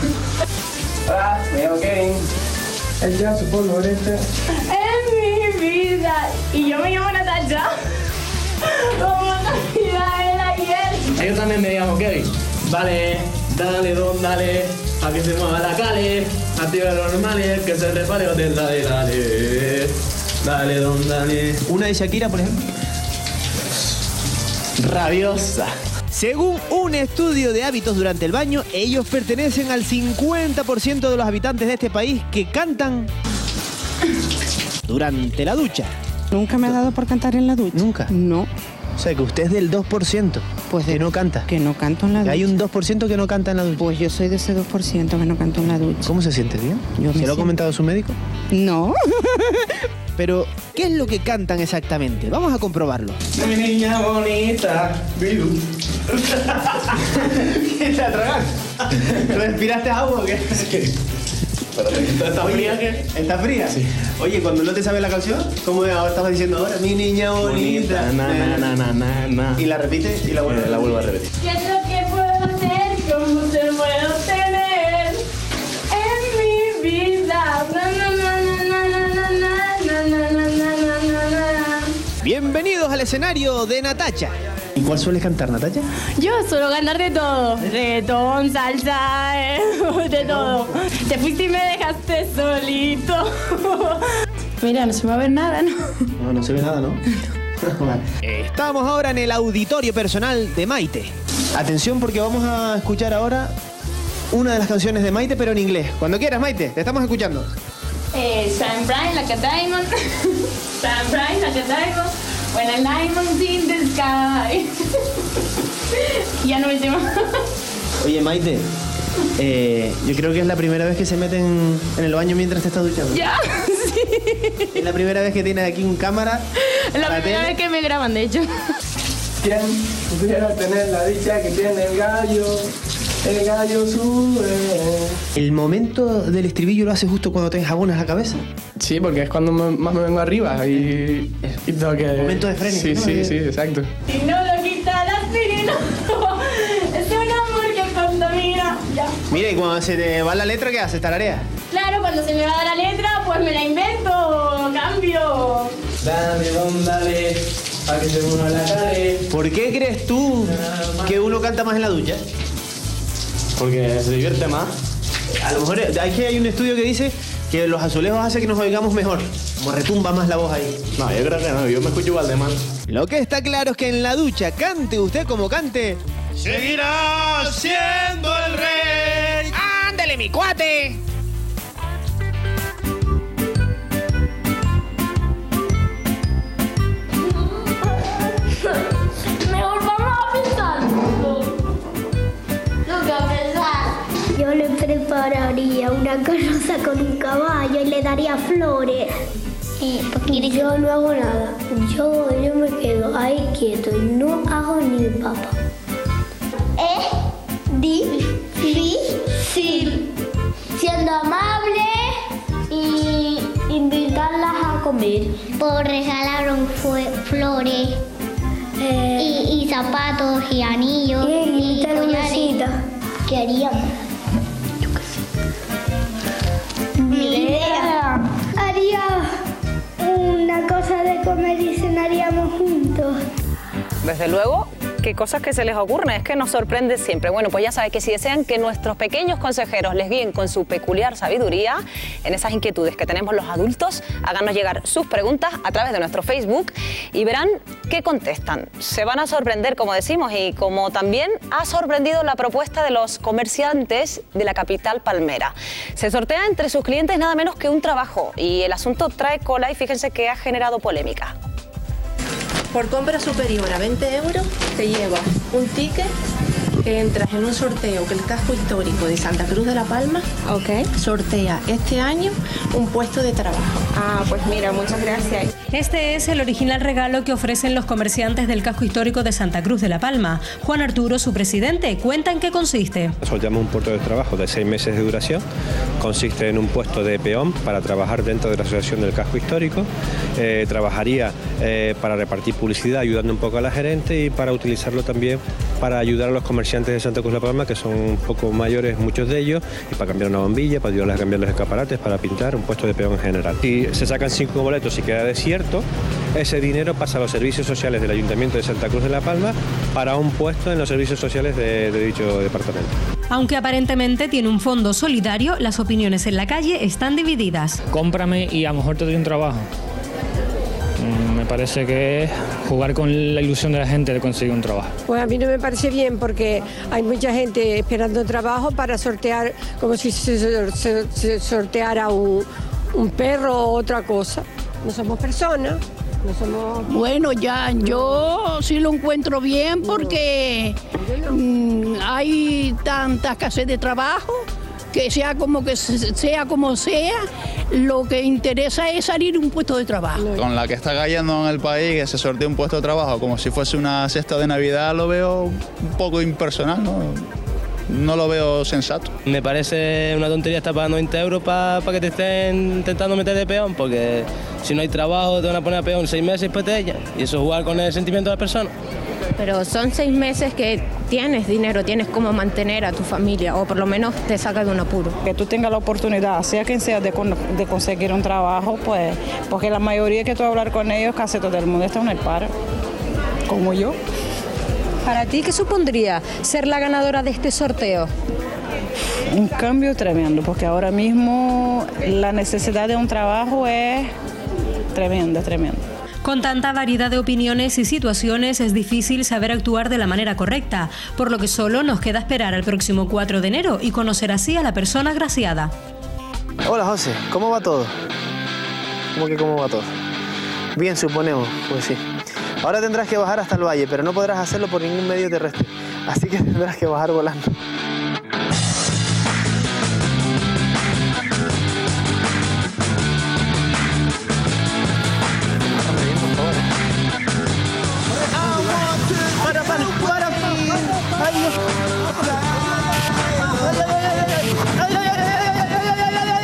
S15: Hola, me llamo Kevin. El ya supongo este.
S6: Es mi vida. Y yo me llamo Natacha. Como Navidad el ayer.
S15: Yo también me llamo Kevin. Vale, dale, don, dale. A que se mueva la cale. Activa los normales. Que se repare hotel, dale, dale. Dale, don, dale. Una de Shakira, por ejemplo. Rabiosa.
S5: Según un estudio de hábitos durante el baño, ellos pertenecen al cincuenta por ciento de los habitantes de este país que cantan durante la ducha.
S16: Nunca me ha dado por cantar en la ducha.
S5: ¿Nunca?
S16: No.
S5: O sea, que usted es del dos por ciento
S16: Pues
S5: que no canta.
S16: Que no canto en la ducha.
S5: Hay un dos por ciento que no canta en la ducha.
S16: Pues yo soy de ese dos por ciento que no canto en la ducha.
S5: ¿Cómo se siente, bien?
S16: Yo me
S5: ¿Se lo ha
S16: siento-
S5: comentado su médico?
S16: No.
S5: pero ¿qué es lo que cantan exactamente? Vamos a comprobarlo.
S15: Mi niña bonita, Bilu. ¿Qué te atragas? ¿Respiraste agua o qué? ¿Está fría qué? ¿Está fría? Sí. Oye, cuando no te sabes la canción, ¿cómo estabas diciendo ahora? Mi niña bonita. bonita na, na, na, na, na, na. Y la repites y la vuelvo, eh, la vuelvo a repetir.
S6: ¿Qué es lo que puedo hacer? ¿Cómo te puedo tener en mi vida? Na, na, na, na, na, na, na, na, na, na, na.
S5: Bienvenidos al escenario de Natacha. ¿Y cuál sueles cantar, Natacha?
S6: Yo suelo cantar de todo. Reggaetón, salsa, eh, de todo. Te fuiste y me dejaste solito. Mira, no se va a ver nada, ¿no?
S5: No, no se ve nada, ¿no? Estamos ahora en el auditorio personal de Maite. Atención porque vamos a escuchar ahora una de las canciones de Maite, pero en inglés. Cuando quieras, Maite, te estamos escuchando.
S6: Eh, shine bright like a diamond. Shine bright like a diamond. When a diamond's in the sky. Ya no me sé más.
S5: Oye, Maite, eh, yo creo que es la primera vez que se meten en el baño mientras te estás duchando.
S6: Ya, sí.
S5: Es la primera vez que tienes aquí un cámara.
S6: Es la primera vez que me graban, de hecho.
S15: ¿Quién pudiera tener la dicha que tiene el gallo? El gallo sube.
S5: ¿El momento del estribillo lo haces justo cuando te enjabonas la cabeza?
S15: Sí, porque es cuando me, más me vengo arriba y, y tengo que...
S5: Momento de freno.
S15: Sí,
S5: ¿no?
S15: sí, sí, exacto.
S6: Si no lo quita la aspirina, es un amor que contamina. Ya.
S5: Mira, y cuando se te va la letra, ¿qué haces? ¿Tararea?
S6: Claro, cuando se me va la letra, pues me la invento, cambio.
S15: Dale, don, dale, pa' que se mueva la cara.
S5: ¿Por qué crees tú que uno canta más en la ducha?
S15: Porque se divierte más.
S5: A lo mejor hay que hay un estudio que dice que los azulejos hacen que nos oigamos mejor. Como retumba más la voz ahí.
S15: No, yo creo que no, yo me escucho igual de mal.
S5: Lo que está claro es que en la ducha, cante usted como cante,
S15: seguirá siendo el rey.
S5: ¡Ándale, mi cuate!
S6: Mejor vamos a pensar.
S17: Yo le prepararía una carroza con un caballo y le daría flores. Eh, porque yo no hago nada. Yo, yo me quedo ahí quieto y no hago ni papa. Es difícil. Siendo amable y invitarlas a comer. Puedo regalar flores eh, y, y zapatos y anillos. Y, y collares. ¿Qué haríamos? Mi idea. Haría una cosa de comer y cenaríamos juntos.
S3: Desde luego, qué cosas que se les ocurren, es que nos sorprende siempre. Bueno, pues ya saben que si desean que nuestros pequeños consejeros les guíen con su peculiar sabiduría en esas inquietudes que tenemos los adultos, háganos llegar sus preguntas a través de nuestro Facebook y verán qué contestan. Se van a sorprender, como decimos, y como también ha sorprendido la propuesta de los comerciantes de la capital palmera. Se sortea entre sus clientes nada menos que un trabajo y el asunto trae cola y fíjense que ha generado polémica.
S18: Por compra superior a veinte euros te llevas un ticket que entras en un sorteo que el casco histórico de Santa Cruz de la Palma okay. sortea este año un puesto de trabajo.
S19: Ah, pues mira, muchas gracias. Este es el original regalo que ofrecen los comerciantes del casco histórico de Santa Cruz de la Palma. Juan Arturo, su presidente, cuenta en qué consiste.
S20: Sorteamos un puesto de trabajo de seis meses de duración. Consiste en un puesto de peón para trabajar dentro de la asociación del casco histórico. Eh, trabajaría eh, para repartir publicidad, ayudando un poco a la gerente y para utilizarlo también para ayudar a los comerciantes de Santa Cruz de la Palma, que son un poco mayores, muchos de ellos, y para cambiar una bombilla, para ayudarles a cambiar los escaparates, para pintar, un puesto de peón en general. Si se sacan cinco boletos y queda desierto, ese dinero pasa a los servicios sociales del Ayuntamiento de Santa Cruz de la Palma para un puesto en los servicios sociales de, de dicho departamento.
S19: Aunque aparentemente tiene un fondo solidario, las opiniones en la calle están divididas.
S21: Cómprame y a lo mejor te doy un trabajo. Me parece que es jugar con la ilusión de la gente de conseguir un trabajo.
S22: Pues a mí no me parece bien porque hay mucha gente esperando trabajo para sortear, como si se, se, se sorteara un, un perro o otra cosa. No somos personas, no somos...
S23: Bueno, ya yo sí lo encuentro bien porque mmm, hay tanta escasez de trabajo que sea como que se- sea como sea, lo que interesa es salir un puesto de trabajo.
S1: Con la que está cayendo en el país, que se sortea un puesto de trabajo como si fuese una cesta de Navidad, lo veo un poco impersonal, ¿no? No lo veo sensato.
S15: Me parece una tontería estar pagando veinte euros para que te estén intentando meter de peón, porque si no hay trabajo te van a poner a peón seis meses y después te echan. Y eso es jugar con el sentimiento de la persona.
S18: Pero son seis meses que tienes dinero, tienes cómo mantener a tu familia, o por lo menos te saca de un apuro.
S16: Que tú tengas la oportunidad, sea quien sea, de, con- de conseguir un trabajo, pues, porque la mayoría que tú hablar con ellos, casi todo el mundo está en el paro, como yo.
S19: Para ti, ¿qué supondría ser la ganadora de este sorteo?
S16: Un cambio tremendo, porque ahora mismo la necesidad de un trabajo es tremenda, tremenda.
S19: Con tanta variedad de opiniones y situaciones es difícil saber actuar de la manera correcta, por lo que solo nos queda esperar al próximo cuatro de enero y conocer así a la persona agraciada.
S5: Hola José, ¿cómo va todo? ¿Cómo que cómo va todo? Bien, suponemos, pues sí. Ahora tendrás que bajar hasta el valle, pero no podrás hacerlo por ningún medio terrestre. Así que tendrás que bajar volando.
S6: Para, para, para aquí. Ay, Dios. Ay, ay, ay, ay, ay, ay, ay, ay, ay, ay, ay.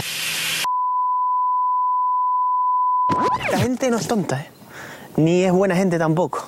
S5: Esta gente no es tonta, ¿eh? Ni es buena gente tampoco.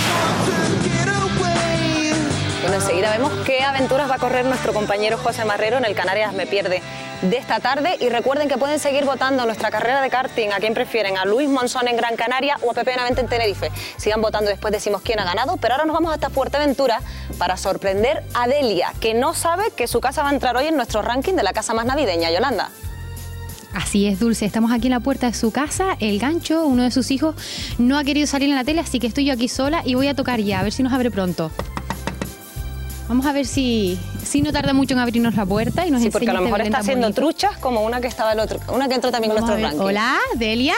S3: Bueno, enseguida vemos qué aventuras va a correr nuestro compañero José Marrero en el Canarias Me Pierde de esta tarde. Y recuerden que pueden seguir votando nuestra carrera de karting. ¿A quién prefieren? ¿A Luis Monzón en Gran Canaria o a Pepe Benavente en Tenerife? Sigan votando, después decimos quién ha ganado. Pero ahora nos vamos hasta Fuerteventura para sorprender a Delia, que no sabe que su casa va a entrar hoy en nuestro ranking de la casa más navideña. Yolanda.
S7: Así es, Dulce. Estamos aquí en la puerta de su casa. El Gancho, uno de sus hijos, no ha querido salir en la tele, así que estoy yo aquí sola y voy a tocar ya, a ver si nos abre pronto. Vamos a ver si, si no tarda mucho en abrirnos la puerta y nos
S3: Sí, porque a
S7: enseña
S3: lo
S7: este
S3: mejor
S7: Belén
S3: está
S7: tan
S3: haciendo
S7: bonito.
S3: truchas como una que estaba el otro, una que entró también en
S7: Vamos a
S3: nuestro
S7: ver.
S3: ranking.
S7: Hola, Delia.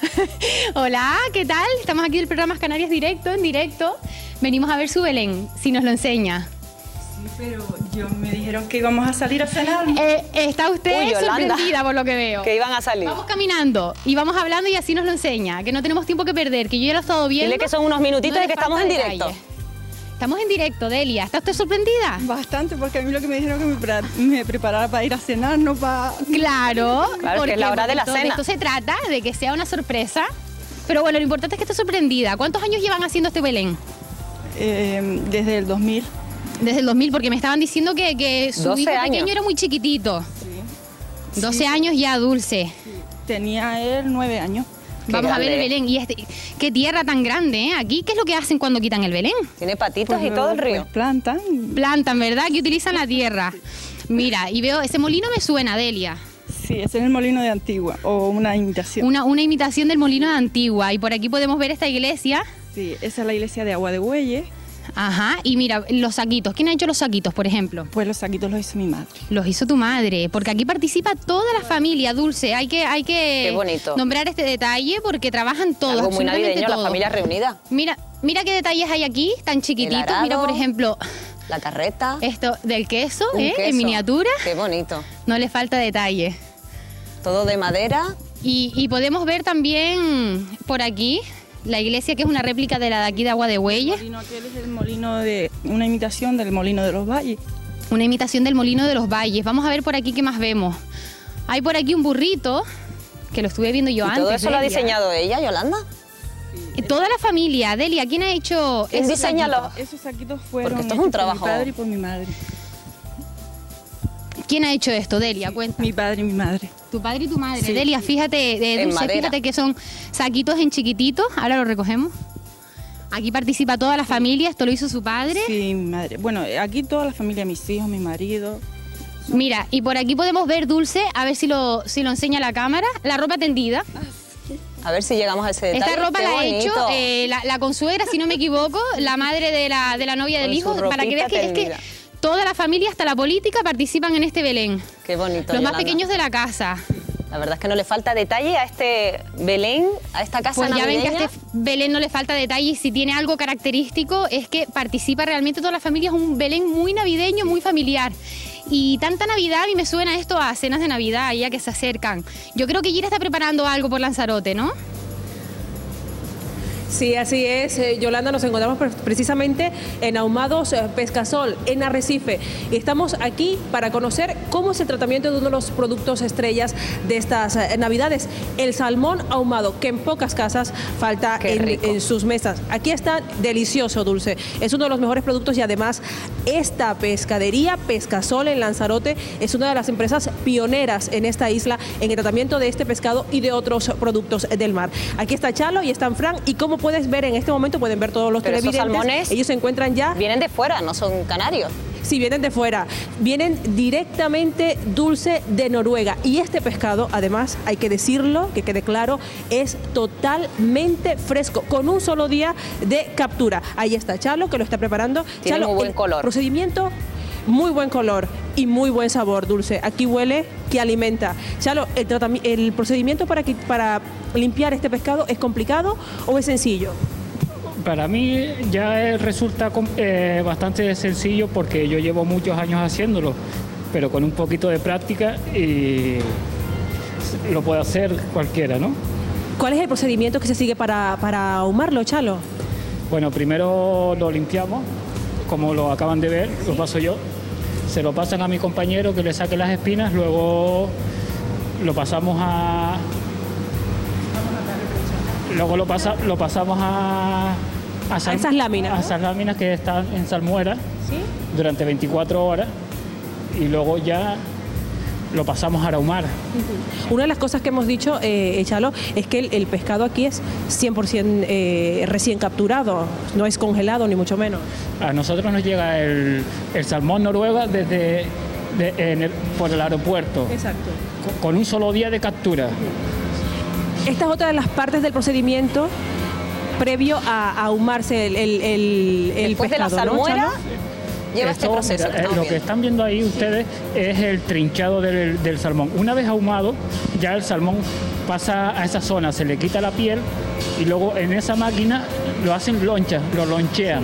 S7: Hola, ¿qué tal? Estamos aquí del programa Canarias Directo, en directo. Venimos a ver su Belén, si nos lo enseña.
S16: Sí, pero yo me dijeron que íbamos a salir a cenar.
S7: Eh, está usted
S3: Uy, Yolanda,
S7: sorprendida por lo que veo.
S3: que iban a salir.
S7: Vamos caminando y vamos hablando y así nos lo enseña, que no tenemos tiempo que perder, que yo ya lo he estado viendo.
S3: Dile que son unos minutitos
S7: No
S3: de
S7: le
S3: que estamos
S7: falta
S3: en directo.
S7: detalle. Estamos en directo, Delia. ¿Está usted sorprendida?
S16: Bastante, porque a mí lo que me dijeron que me, pre- me preparara para ir a cenar, no para...
S7: Claro,
S3: Claro, que es la hora de la
S7: esto,
S3: cena.
S7: esto se trata de que sea una sorpresa. Pero bueno, lo importante es que esté sorprendida. ¿Cuántos años llevan haciendo este Belén?
S16: Eh, desde el dos mil.
S7: Desde el dos mil, porque me estaban diciendo que, que su
S3: doce
S7: hijo
S3: años.
S7: pequeño era muy chiquitito.
S16: Sí.
S7: doce
S16: Sí.
S7: años ya, Dulce.
S16: Tenía él nueve años.
S3: Qué
S7: Vamos a ver el
S3: grande.
S7: Belén. Y este, qué tierra tan grande, ¿eh? Aquí, ¿qué es lo que hacen cuando quitan el Belén?
S3: Tiene patitas
S16: Pues
S3: y todo el
S16: luego,
S3: río.
S16: pues, plantan.
S7: Plantan, ¿verdad? Que utilizan la tierra. Mira, y veo, ese molino me suena, Delia.
S16: Sí, ese es el molino de Antigua, o una imitación.
S7: Una, una imitación del molino de Antigua. Y por aquí podemos ver esta iglesia.
S16: Sí, esa es la iglesia de Agua de Bueyes.
S7: Ajá. Y mira, los saquitos. ¿Quién ha hecho los saquitos, por ejemplo?
S16: Pues los saquitos los hizo mi madre.
S7: Los hizo tu madre, porque aquí participa toda la familia, Dulce. Hay que, hay que
S3: Qué bonito.
S7: nombrar este detalle porque trabajan todos,
S3: Algo muy
S7: absolutamente
S3: navideño, la
S7: todos.
S3: familia reunida.
S7: Mira, mira qué detalles hay aquí, tan chiquititos.
S3: arado,
S7: Mira, por ejemplo,
S3: La carreta.
S7: esto del queso,
S3: un
S7: ¿eh?
S3: queso.
S7: En miniatura.
S3: Qué bonito.
S7: No le falta detalle.
S3: Todo de madera.
S7: Y, y podemos ver también por aquí la iglesia, que es una réplica de la de aquí de Agua de Bueyes.
S16: El molino aquel es el molino de... una imitación del molino de los valles.
S7: Una imitación del molino de los valles. Vamos a ver por aquí qué más vemos. Hay por aquí un burrito, que lo estuve viendo yo
S3: ¿Y
S7: antes.
S3: todo eso lo ha
S7: Delia.
S3: diseñado ella, Yolanda?
S7: Eh, Toda la familia. Delia, ¿quién ha hecho
S3: ¿Quién
S7: esos
S3: diseña
S7: saquitos?
S3: los-
S16: Esos saquitos fueron
S3: Porque esto es un
S16: hechos por
S3: trabajo.
S16: mi padre y por mi madre.
S7: ¿Quién ha hecho esto, Delia? Cuenta.
S16: Mi padre y mi madre.
S7: Tu padre y tu madre.
S16: Sí.
S7: Delia, fíjate, eh,
S3: En
S7: Dulce,
S3: madera.
S7: fíjate que son saquitos en chiquitito. Ahora lo recogemos. Aquí participa toda la familia. Esto lo hizo su padre.
S16: Sí, mi madre. Bueno, aquí toda la familia, mis hijos, mi marido.
S7: Mira, y por aquí podemos ver, Dulce, a ver si lo, si lo enseña la cámara, la ropa tendida.
S3: A ver si llegamos a ese detalle.
S7: Esta ropa
S3: Qué
S7: la ha hecho
S3: bonito.
S7: eh, la, la consuegra, si no me equivoco, la madre de la, de la novia del
S3: Con
S7: hijo,
S3: su
S7: para que veas
S3: ropita
S7: que es que
S3: tendida.
S7: toda la familia, hasta la política, participan en este Belén.
S3: Qué bonito,
S7: Los más
S3: Yolanda.
S7: pequeños de la casa.
S3: La verdad es que no le falta detalle a este Belén, a esta casa
S7: Pues ya ven
S3: navideña.
S7: que a este Belén no le falta detalle y si tiene algo característico es que participa realmente toda la familia. Es un Belén muy navideño, muy familiar.
S9: Y tanta Navidad, a mí me suena esto a cenas de Navidad, ya que se acercan. Yo creo que Gira está preparando algo por Lanzarote, ¿no?
S18: Sí, así es, eh, Yolanda, nos encontramos pre- precisamente en Ahumados eh, Pescasol, en Arrecife, y estamos aquí para conocer cómo es el tratamiento de uno de los productos estrellas de estas eh, Navidades, el salmón ahumado, que en pocas casas falta en, en sus mesas. Aquí está delicioso, Dulce, es uno de los mejores productos y además esta pescadería Pescasol en Lanzarote es una de las empresas pioneras en esta isla en el tratamiento de este pescado y de otros productos del mar. Aquí está Chalo y está Fran, y como puedes ver en este momento, pueden ver todos los
S3: Pero esos
S18: televidentes,
S3: salmones
S18: ellos se encuentran ya...
S3: Vienen de fuera, no son canarios.
S18: Sí, vienen de fuera, vienen directamente, Dulce, de Noruega. Y este pescado, además, hay que decirlo, que quede claro, es totalmente fresco, con un solo día de captura. Ahí está Chalo, que lo está preparando.
S3: Tiene
S18: Chalo,
S3: muy buen
S18: el
S3: color.
S18: Procedimiento, muy buen color y muy buen sabor, Dulce. Aquí huele que alimenta. Chalo, ¿el, tratami- el procedimiento para, qui- para limpiar este pescado es complicado o es sencillo?
S21: Para mí ya eh, resulta com- eh, bastante sencillo porque yo llevo muchos años haciéndolo, pero con un poquito de práctica y lo puede hacer cualquiera, ¿no?
S18: ¿Cuál es el procedimiento que se sigue para, para ahumarlo, Chalo?
S21: Bueno, primero lo limpiamos, como lo acaban de ver, lo paso yo. Se lo pasan a mi compañero que le saque las espinas, luego lo pasamos a... Luego lo, pasa, lo pasamos a... A, sal-
S18: A esas láminas,
S21: A
S18: ¿no?
S21: esas láminas que están en salmuera durante veinticuatro horas y luego ya lo pasamos a ahumar.
S18: Una de las cosas que hemos dicho, eh, Chalo, es que el, el pescado aquí es cien por ciento eh, recién capturado, no es congelado ni mucho menos.
S21: A nosotros nos llega el, el salmón noruega desde de- en el- por el aeropuerto.
S18: Exacto.
S21: Con, con un solo día de captura.
S18: Esta es otra de las partes del procedimiento previo a, a ahumarse el, el, el, el
S3: Después de la
S18: pescado, ¿no,
S3: salmuera,
S18: Chalo?
S3: lleva este
S21: Esto,
S3: proceso
S21: mira,
S3: que
S21: eh,
S3: estamos
S21: lo que
S3: viendo.
S21: están viendo ahí ustedes es el trinchado del, del salmón. Una vez ahumado, ya el salmón pasa a esa zona, se le quita la piel y luego en esa máquina lo hacen lonchas, lo lonchean.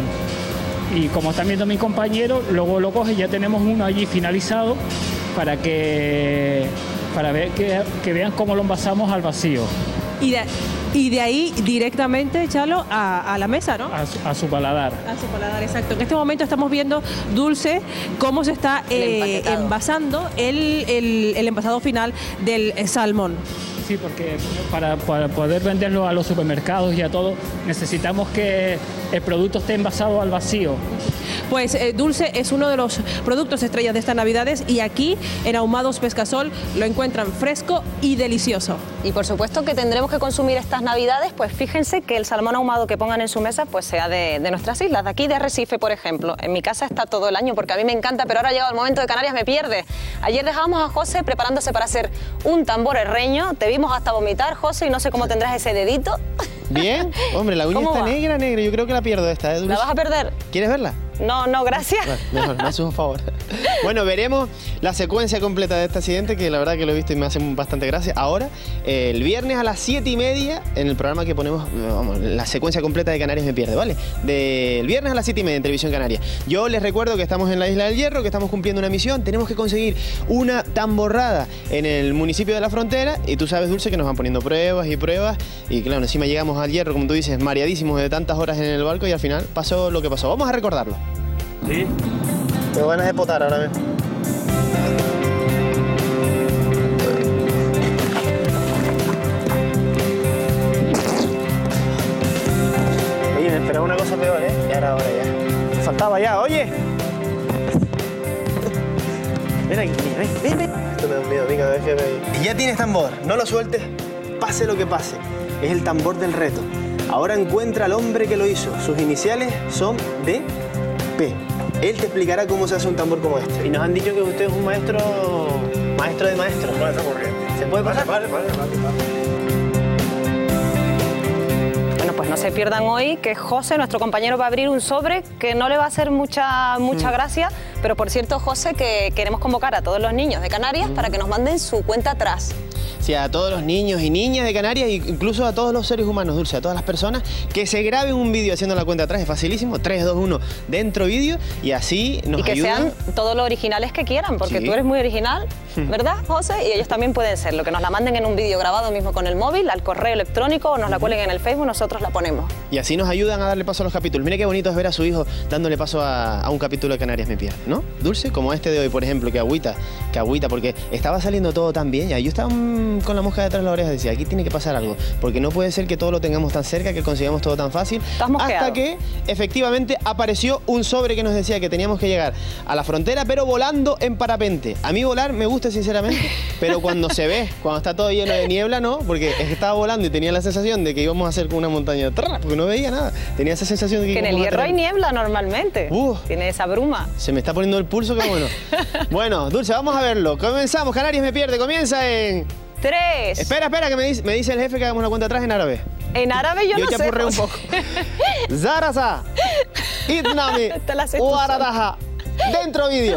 S21: Y como están viendo mi compañero, luego lo coge y ya tenemos uno allí finalizado para que para ver que, que vean cómo lo envasamos al vacío.
S18: Y de, y de ahí directamente, Chalo, a, a la mesa, ¿no?
S21: A su, a su paladar.
S18: A su paladar, exacto. En este momento estamos viendo, Dulce, cómo se está eh, envasando el, el, el envasado final del eh, salmón.
S21: Sí, porque para, para poder venderlo a los supermercados y a todo, necesitamos que el producto esté envasado al vacío.
S18: Pues eh, Dulce es uno de los productos estrellas de estas Navidades y aquí en Ahumados Pescasol lo encuentran fresco y delicioso.
S3: Y por supuesto que tendremos que consumir estas Navidades, pues fíjense que el salmón ahumado que pongan en su mesa pues sea de, de nuestras islas, de aquí de Arrecife, por ejemplo. En mi casa está todo el año porque a mí me encanta, pero ahora ha llegado el momento de Canarias, me pierde. Ayer dejábamos a José preparándose para hacer un tambor herreño, te vimos hasta vomitar, José, y no sé cómo tendrás ese dedito.
S5: Bien, hombre, la uña
S3: ¿Cómo
S5: está
S3: va?
S5: negra, negra, yo creo que la pierdo esta, ¿eh, Dulce?
S3: ¿La vas a perder?
S5: ¿Quieres verla?
S3: No, no, gracias.
S5: Bueno, mejor, me haces un favor. Bueno, veremos la secuencia completa de este accidente, que la verdad que lo he visto y me hace bastante gracia. Ahora, eh, el viernes a las siete y media, en el programa que ponemos, vamos, la secuencia completa de Canarias me pierde, ¿vale? Del viernes a las siete y media en Televisión Canaria. Yo les recuerdo que estamos en la Isla del Hierro, que estamos cumpliendo una misión. Tenemos que conseguir una tamborrada en el municipio de La Frontera. Y tú sabes, Dulce, que nos van poniendo pruebas y pruebas. Y claro, encima llegamos al Hierro, como tú dices, mareadísimos de tantas horas en el barco y al final pasó lo que pasó. Vamos a recordarlo. Sí. Tengo ganas de potar ahora mismo. Oye, me esperaba una cosa peor, ¿eh? Ya era hora ya. Faltaba ya, oye. Ven aquí, ven, ven, ven. Esto me da un miedo, amiga, déjeme ahí. Y ya tienes tambor, no lo sueltes, pase lo que pase. Es el tambor del reto. Ahora encuentra al hombre que lo hizo. Sus iniciales son D P. Él te explicará cómo se hace un tambor como este. Y nos han dicho que usted es un maestro... maestro de maestros. Maestro corriente. ¿Se puede pasar? Vale, vale, vale, vale.
S3: Bueno, pues no se pierdan hoy que José, nuestro compañero, va a abrir un sobre que no le va a hacer mucha, mucha
S5: Mm.
S3: gracia, pero por cierto, José, que queremos convocar a todos los niños de Canarias para que nos manden su cuenta atrás.
S5: Sí, a todos los niños y niñas de Canarias, incluso a todos los seres humanos, Dulce, a todas las personas, que se graben un vídeo haciendo la cuenta atrás, es facilísimo, tres, dos, uno, dentro vídeo, y así nos
S3: Y que
S5: ayudan.
S3: sean todos los originales que quieran, porque
S5: Sí.
S3: tú eres muy original, ¿verdad, José? Y ellos también pueden serlo, que nos la manden en un vídeo grabado mismo con el móvil, al correo electrónico, o nos la cuelguen en el Facebook, nosotros la ponemos.
S5: Y así nos ayudan a darle paso a los capítulos. Mira qué bonito es ver a su hijo dándole paso a, a un capítulo de Canarias me pierde, ¿no? Dulce, como este de hoy, por ejemplo, que agüita, que agüita, porque estaba saliendo todo tan bien, ya yo estaba mm, con la mosca detrás de la oreja, decía, aquí tiene que pasar algo, porque no puede ser que todo lo tengamos tan cerca, que consigamos todo tan fácil, hasta que efectivamente apareció un sobre que nos decía que teníamos que llegar a la frontera, pero volando en parapente. A mí volar me gusta sinceramente, pero cuando se ve, cuando está todo lleno de niebla, no, porque es que estaba volando y tenía la sensación de que íbamos a hacer con una montaña, porque no veía nada, tenía esa sensación de que,
S3: Que en el
S5: íbamos a
S3: Hierro hay
S5: tener-
S3: niebla normalmente, tiene esa bruma.
S5: Se me está poniendo el pulso, qué bueno. Bueno, Dulce, vamos a verlo. Comenzamos, Canarias me pierde, comienza en...
S3: Tres.
S5: Espera, espera, que me dice, me dice el jefe que hagamos la cuenta atrás en árabe.
S3: En árabe yo,
S5: Yo
S3: no
S5: te
S3: sé.
S5: apurré un
S3: José.
S5: poco. Zarasa, Idnami,
S3: Te la sé tú
S5: Uaradaja. Dentro vídeo.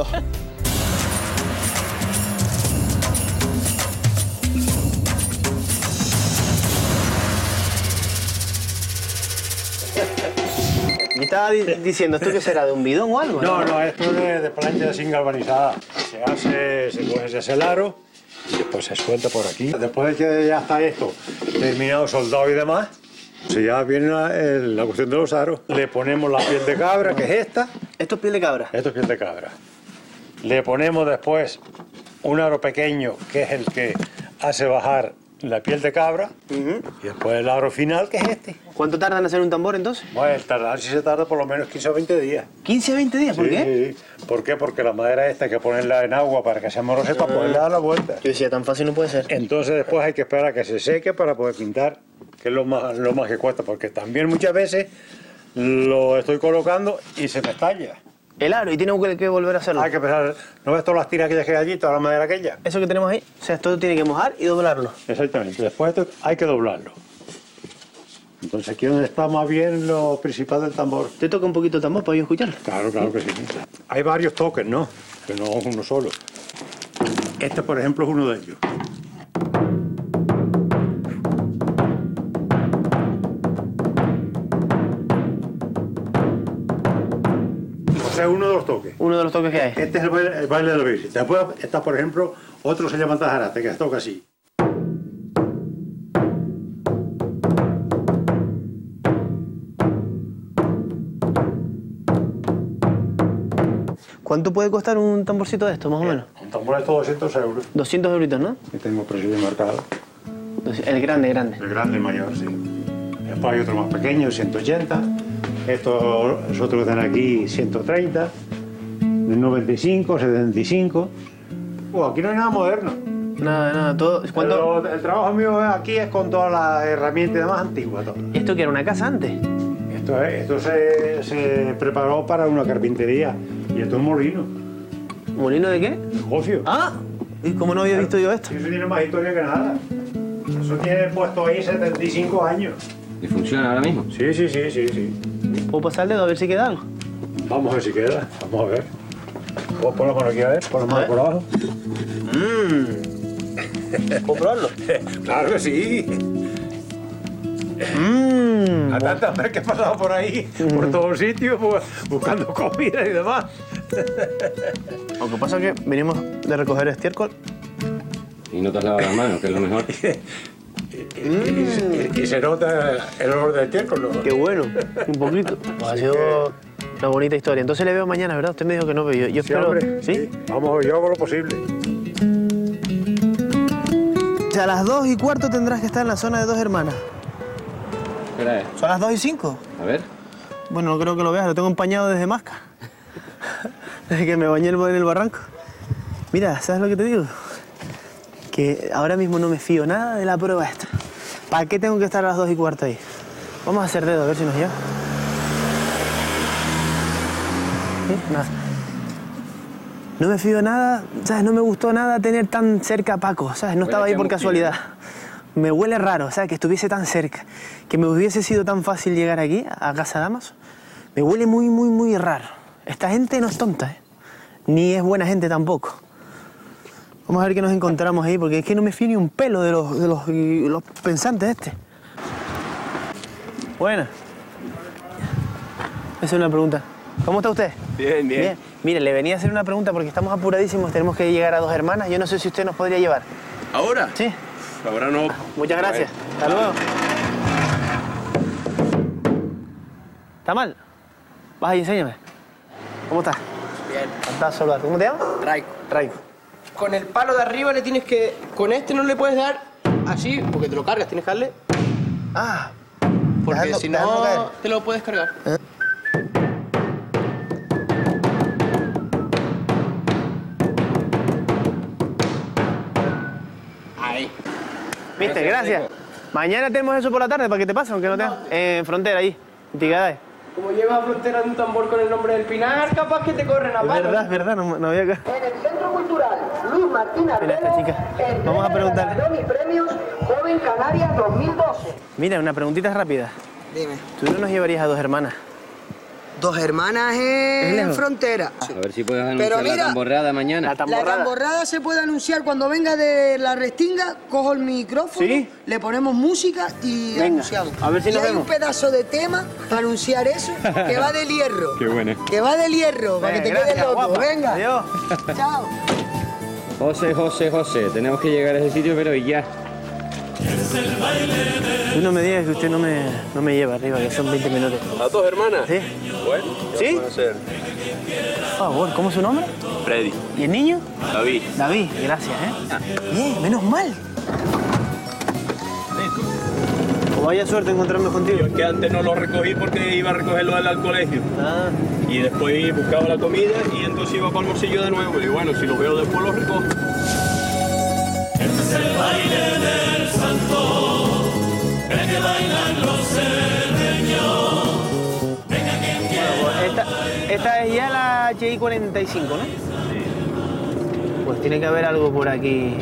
S5: Me estaba di- diciendo, ¿esto qué será? ¿De un bidón o algo?
S10: No, no, esto es de plancha sin galvanizada. Se hace, se coge ese aro y después se suelta por aquí. Después de que ya está esto terminado, soldado y demás, se ya viene la, el- la cuestión de los aros. Le ponemos la piel de cabra, que es esta.
S5: ¿Esto es piel de cabra?
S10: Esto es piel de cabra. Le ponemos después un aro pequeño, que es el que hace bajar la piel de cabra. Y después el aro final, que es este.
S5: ¿Cuánto tarda en hacer un tambor entonces?
S10: Bueno, tardar si se tarda por lo menos quince o veinte días.
S5: ¿quince o veinte días? ¿Por
S10: Sí,
S5: qué?
S10: sí. ¿Por qué? Porque la madera esta hay que ponerla en agua para que se amorose, para poderle dar la vuelta.
S5: Yo decía, tan fácil no puede ser.
S10: Entonces después hay que esperar a que se seque para poder pintar, que es lo más, lo más que cuesta, porque también muchas veces lo estoy colocando y se me estalla.
S5: El aro, y tiene que, que volver a hacerlo.
S10: Hay que empezar, ¿no ves todas las tiras que hay allí, toda la madera aquella?
S5: Eso que tenemos ahí, o sea, esto tiene que mojar y doblarlo.
S10: Exactamente, después esto hay que doblarlo. Entonces aquí es donde está más bien lo principal del tambor.
S5: ¿Te toca un poquito el tambor para yo escucharlo?
S10: Claro, claro que sí. Hay varios toques, ¿no? Que no es uno solo. Este, por ejemplo, es uno de ellos. O sea, uno de los toques.
S5: Uno de los toques que hay.
S10: Este es el baile, el baile de la Virgen. Después está, por ejemplo, otro se llama tajarate, que se toca así.
S5: ¿Cuánto puede costar un tamborcito de esto, más o menos?
S10: Un tambor de estos doscientos euros.
S5: doscientos euritos, ¿no?
S10: Que tengo precio de mercado.
S5: El grande, grande.
S10: El grande, el mayor, sí. Después hay otro más pequeño, ciento ochenta. Estos otros que están aquí, ciento treinta. noventa y cinco, setenta y cinco. Oh, aquí no hay nada moderno.
S5: Nada, nada, todo.
S10: ¿Cuánto? El, el trabajo mío aquí es con todas las herramientas y demás antiguas. Todo.
S5: ¿Esto que era una casa antes?
S10: Esto, es- esto se, se preparó para una carpintería. Y esto es un molino.
S5: ¿Molino de qué?
S10: De gofio.
S5: Ah, ¿y cómo no había visto yo esto?
S10: Eso tiene más historia que nada. Eso tiene puesto ahí setenta y cinco años.
S11: ¿Y funciona ahora mismo?
S10: Sí, sí, sí, sí, sí.
S5: ¿Puedo pasar el dedo a ver si queda algo?
S10: Vamos a ver si queda. Vamos a ver. Pon pon la mano aquí a ver. Pon la mano por abajo.
S5: Mmm. ¿Puedo probarlo?
S10: Claro que sí.
S5: Mmm.
S10: A tantas veces que he pasado por ahí, por todos sitios, bu- buscando comida y demás.
S5: Lo que pasa es que venimos de recoger estiércol.
S11: Y no te has lavado las manos, que es lo mejor.
S10: Y, y- y se nota el olor del estiércol, ¿no?
S5: Qué bueno, un poquito. Pues ha sido una bonita historia. Entonces le veo mañana, ¿verdad? Usted me dijo que no, pero yo, yo
S10: Sí,
S5: espero...
S10: hombre, sí. Vamos, yo hago lo posible.
S5: O sea, a las dos y cuarto tendrás que estar en la zona de Dos Hermanas.
S11: Espera, eh.
S5: ¿Son las dos y cinco?
S11: A ver.
S5: Bueno, no creo que lo veas, lo tengo empañado desde Masca. Desde que me bañé en el barranco. Mira, ¿sabes lo que te digo? Que ahora mismo no me fío nada de la prueba esta. ¿Para qué tengo que estar a las dos y cuarto ahí? Vamos a hacer dedo, a ver si nos lleva. ¿Eh? Nada. No me fío nada, ¿sabes? No me gustó nada tener tan cerca a Paco, ¿sabes? No
S11: Huele
S5: estaba ahí por
S11: chamusquillo.
S5: casualidad. Me huele raro, ¿sabes? Que estuviese tan cerca. Que me hubiese sido tan fácil llegar aquí, a Casa Damas. Me huele muy, muy, muy raro. Esta gente no es tonta, ¿eh? Ni es buena gente tampoco. Vamos a ver qué nos encontramos ahí, porque es que no me fío ni un pelo de los, de los, de los pensantes este. Buena. Esa es una pregunta. ¿Cómo está usted?
S15: Bien, bien.
S5: Bien. Mire, le venía a hacer una pregunta porque estamos apuradísimos, tenemos que llegar a Dos Hermanas. Yo no sé si usted nos podría llevar.
S15: ¿Ahora?
S5: Sí.
S15: Ahora no.
S5: Muchas gracias. Hasta luego. ¿Está mal? Vas ahí, enséñame. ¿Cómo estás?
S4: Bien.
S5: ¿Estás solo? ¿Cómo te llamas?
S4: Raico.
S5: Raico.
S4: Con el palo de arriba le tienes que... Con este no le puedes dar así, porque te lo cargas, tienes que darle...
S5: Ah.
S4: Porque
S5: dejando,
S4: si no,
S5: caer.
S4: te lo puedes cargar.
S5: ¿Eh?
S4: Ahí.
S5: Viste, gracias. Mañana tenemos eso por la tarde para que te pase, aunque no te... En frontera, ahí. En Tigadae.
S4: Como llevas a frontera de un tambor con el nombre del Pinar, capaz que te corren a
S5: Es
S4: palo.
S5: verdad, es verdad, no, no había acá.
S4: En el Centro Cultural Luis Martín
S5: Mira esta chica. Vamos a preguntarle.
S4: y premios Joven Canarias dos mil doce.
S5: Mira, una preguntita rápida.
S4: Dime.
S5: ¿Tú no nos llevarías a Dos Hermanas?
S4: Dos Hermanas en
S5: lejos?
S4: frontera.
S11: A ver si puedes
S4: Pero
S11: anunciar
S4: mira,
S11: la tamborrada mañana.
S4: La tamborrada se puede anunciar cuando venga de la Restinga, cojo el micrófono,
S5: ¿Sí?
S4: le ponemos música y
S5: Venga,
S4: anunciamos.
S5: a ver si
S4: y
S5: nos
S4: hay
S5: vemos.
S4: un pedazo de tema para anunciar eso, que va del hierro.
S11: Qué buena.
S4: Que va del hierro, para que te
S5: Gracias,
S4: quede loco.
S5: guapa.
S4: Venga.
S5: Adiós.
S4: Chao.
S11: José, José, José, tenemos que llegar a ese sitio, pero ya.
S5: Tú no me digas que usted no me, no me lleva arriba, que son veinte minutos.
S15: ¿A Dos Hermanas?
S5: ¿Sí?
S15: Bueno.
S5: ¿Sí?
S15: Puede ser.
S5: Por favor, ¿cómo es su nombre?
S15: Freddy.
S5: ¿Y el niño?
S15: David.
S5: David, gracias, ¿eh? Bien, menos mal. O vaya suerte encontrarme contigo.
S15: Yo es que antes no lo recogí porque iba a recogerlo al, al colegio.
S5: Ah.
S15: Y después buscaba la comida y entonces iba para el bolsillo de nuevo. Y bueno, si lo veo después lo recojo.
S12: Este es el baile del santo, el que bailan los cerreños. Venga quien quiera.
S5: Bueno, pues esta, esta es ya la H I cuarenta y cinco, ¿no? Sí. Pues tiene que haber algo por aquí.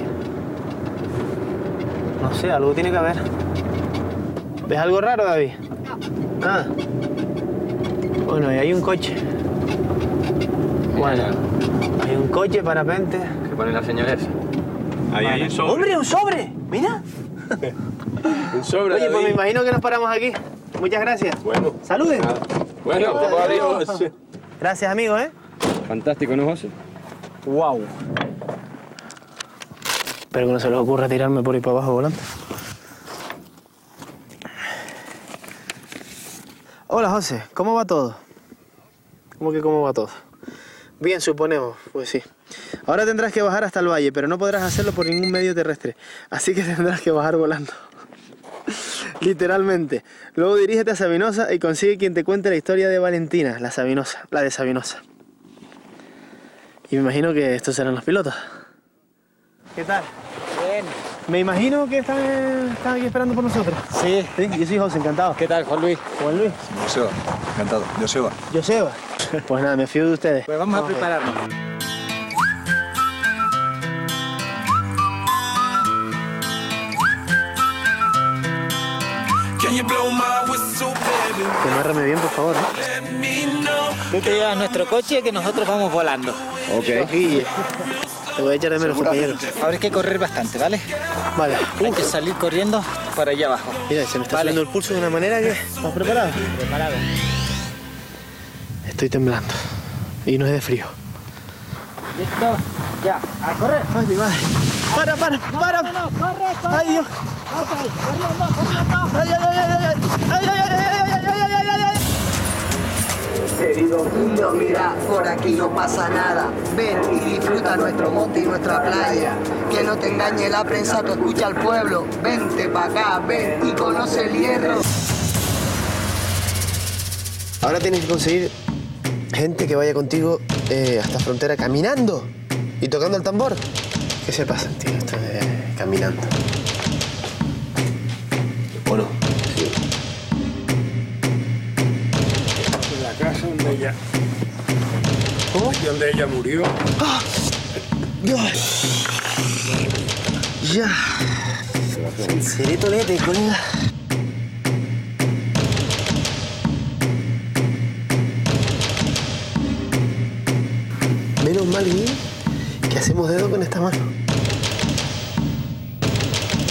S5: No sé, algo tiene que haber. ¿Ves algo raro, David? Nada. Bueno, y hay un coche. Bueno, hay un coche, parapente.
S11: ¿Qué pone la señora esa?
S15: Ahí hay un sobre.
S5: ¡Hombre, un sobre! ¡Mira!
S15: Un sobre,
S5: Oye, pues me
S15: David.
S5: imagino que nos paramos aquí. Muchas gracias.
S15: Bueno.
S5: ¡Saluden!
S15: Bueno, adiós.
S5: Gracias, amigos, ¿eh?
S11: Fantástico, ¿no, José?
S5: ¡Wow! Espero que no se les ocurra tirarme por ahí para abajo volando. Hola, José. ¿Cómo va todo? ¿Cómo que cómo va todo? Bien, suponemos. Pues sí. Ahora tendrás que bajar hasta el valle, pero no podrás hacerlo por ningún medio terrestre. Así que tendrás que bajar volando. Literalmente. Luego dirígete a Sabinosa y consigue quien te cuente la historia de Valentina, la Sabinosa, la de Sabinosa. Y me imagino que estos serán los pilotos. ¿Qué tal?
S4: Bien.
S5: Me imagino que están, están aquí esperando por nosotros.
S4: Sí.
S5: Sí, yo soy José, encantado.
S4: ¿Qué tal, Juan Luis?
S5: Juan Luis.
S13: Joseba, encantado. Joseba.
S5: Joseba. Pues nada, me fío de ustedes.
S4: Pues vamos a prepararnos.
S5: Amárrame bien, por favor. ¿eh?
S4: Tú te llevas nuestro coche que nosotros vamos volando.
S5: Ok. Aquí. Te voy a echar de menos, compañero.
S4: Ahora hay que correr bastante, ¿vale?
S5: Vale.
S4: Hay que salir corriendo para allá abajo.
S5: Mira, se me está
S4: Vale.
S5: subiendo el pulso de una manera que... ¿Estás preparado?
S4: Preparado.
S5: Estoy temblando. Y no es de frío.
S4: Listo. Ya, a correr.
S5: Ay, mi madre. Para, para, para.
S4: No, corre, corre.
S5: Ay, Dios.
S4: Ok, corriendo, corriendo.
S5: Ay, ay, ay, ay, ay, ay, ay, ay, ay, ay, ay, ay, ay, ay.
S4: Querido mundo, mira, por aquí no pasa nada. Ven y disfruta nuestro monte y nuestra playa. Que no te engañe la prensa, tú escucha al pueblo. Vente pa' acá, ven y conoce el hierro.
S5: Ahora tienes que conseguir gente que vaya contigo eh, hasta frontera caminando y tocando el tambor. ¿Qué se pasa, tío? Esto de caminando. ¿O no? Sí.
S10: En la casa donde ella...
S5: ¿Cómo?
S10: Donde ella murió.
S5: ¡Ah! ¡Dios! Ya. Seré tolete, colega. Menos mal, Guille, que hacemos dedo con esta mano.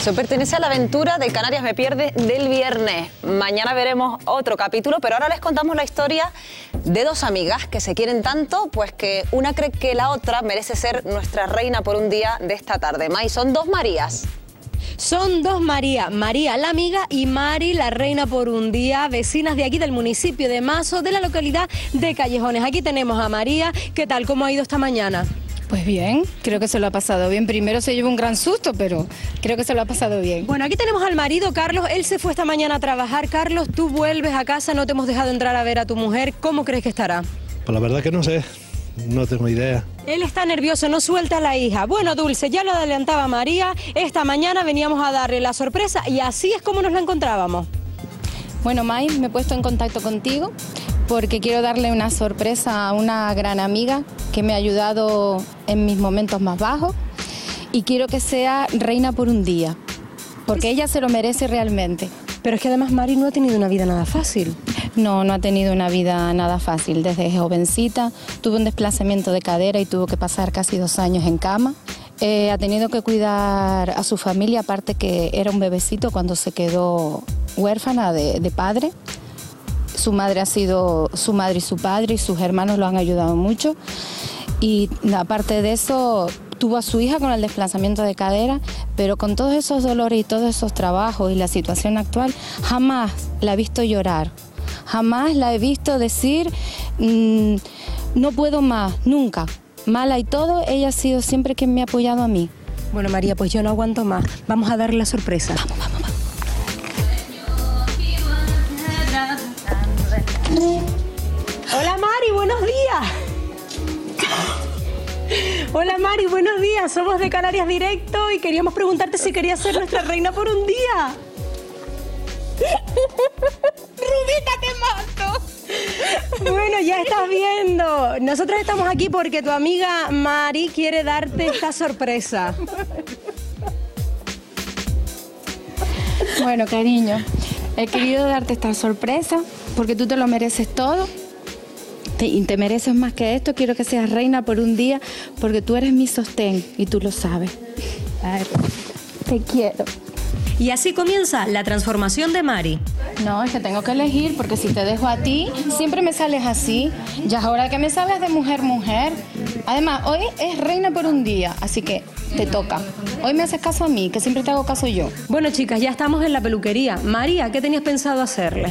S3: Eso pertenece a la aventura de Canarias me pierde del viernes. Mañana veremos otro capítulo, pero ahora les contamos la historia de dos amigas que se quieren tanto, pues que una cree que la otra merece ser nuestra reina por un día de esta tarde. May, son dos Marías.
S19: Son dos María, María la amiga y Mari la reina por un día, vecinas de aquí del municipio de Mazo, de la localidad de Callejones. Aquí tenemos a María. ¿Qué tal? ¿Cómo ha ido esta mañana?
S2: Pues bien, creo que se lo ha pasado bien. Primero se llevó un gran susto, pero creo que se lo ha pasado bien.
S19: Bueno, aquí tenemos al marido, Carlos. Él se fue esta mañana a trabajar. Carlos, tú vuelves a casa, no te hemos dejado entrar a ver a tu mujer. ¿Cómo crees que estará?
S8: Pues la verdad que no sé, no tengo idea.
S19: Él está nervioso, no suelta a la hija. Bueno, Dulce, ya lo adelantaba María. Esta mañana veníamos a darle la sorpresa y así es como nos la encontrábamos.
S2: Bueno, May, me he puesto en contacto contigo porque quiero darle una sorpresa a una gran amiga que me ha ayudado en mis momentos más bajos y quiero que sea reina por un día, porque ella se lo merece realmente.
S19: Pero es que además Mari no ha tenido una vida nada fácil.
S2: No, no ha tenido una vida nada fácil. Desde jovencita tuvo un desplazamiento de cadera y tuvo que pasar casi dos años en cama. Eh, ha tenido que cuidar a su familia, aparte que era un bebecito cuando se quedó huérfana de, de padre. Su madre ha sido su madre y su padre y sus hermanos lo han ayudado mucho. Y aparte de eso, tuvo a su hija con el desplazamiento de cadera, pero con todos esos dolores y todos esos trabajos y la situación actual, jamás la he visto llorar. Jamás la he visto decir, mmm, no puedo más, nunca. Mala y todo, ella ha sido siempre quien me ha apoyado a mí.
S19: Bueno, María, pues yo no aguanto más. Vamos a darle la sorpresa.
S2: Vamos, vamos, vamos.
S19: Hola, Mari, buenos días. Hola, Mari, buenos días. Somos de Canarias Directo y queríamos preguntarte si querías ser nuestra reina por un día.
S2: Rubita, te mato.
S19: Bueno, ya estás viendo. Nosotros estamos aquí porque tu amiga Mari quiere darte esta sorpresa.
S2: Bueno, cariño, he querido darte esta sorpresa porque tú te lo mereces todo. Te, y te mereces más que esto. Quiero que seas reina por un día porque tú eres mi sostén y tú lo sabes. Ay, te quiero.
S19: Y así comienza la transformación de Mari.
S2: No, es que tengo que elegir porque si te dejo a ti, siempre me sales así. Ya es hora que me salgas de mujer, mujer. Además, hoy es reina por un día, así que te toca. Hoy me haces caso a mí, que siempre te hago caso yo.
S19: Bueno, chicas, ya estamos en la peluquería. María, ¿qué tenías pensado hacerle?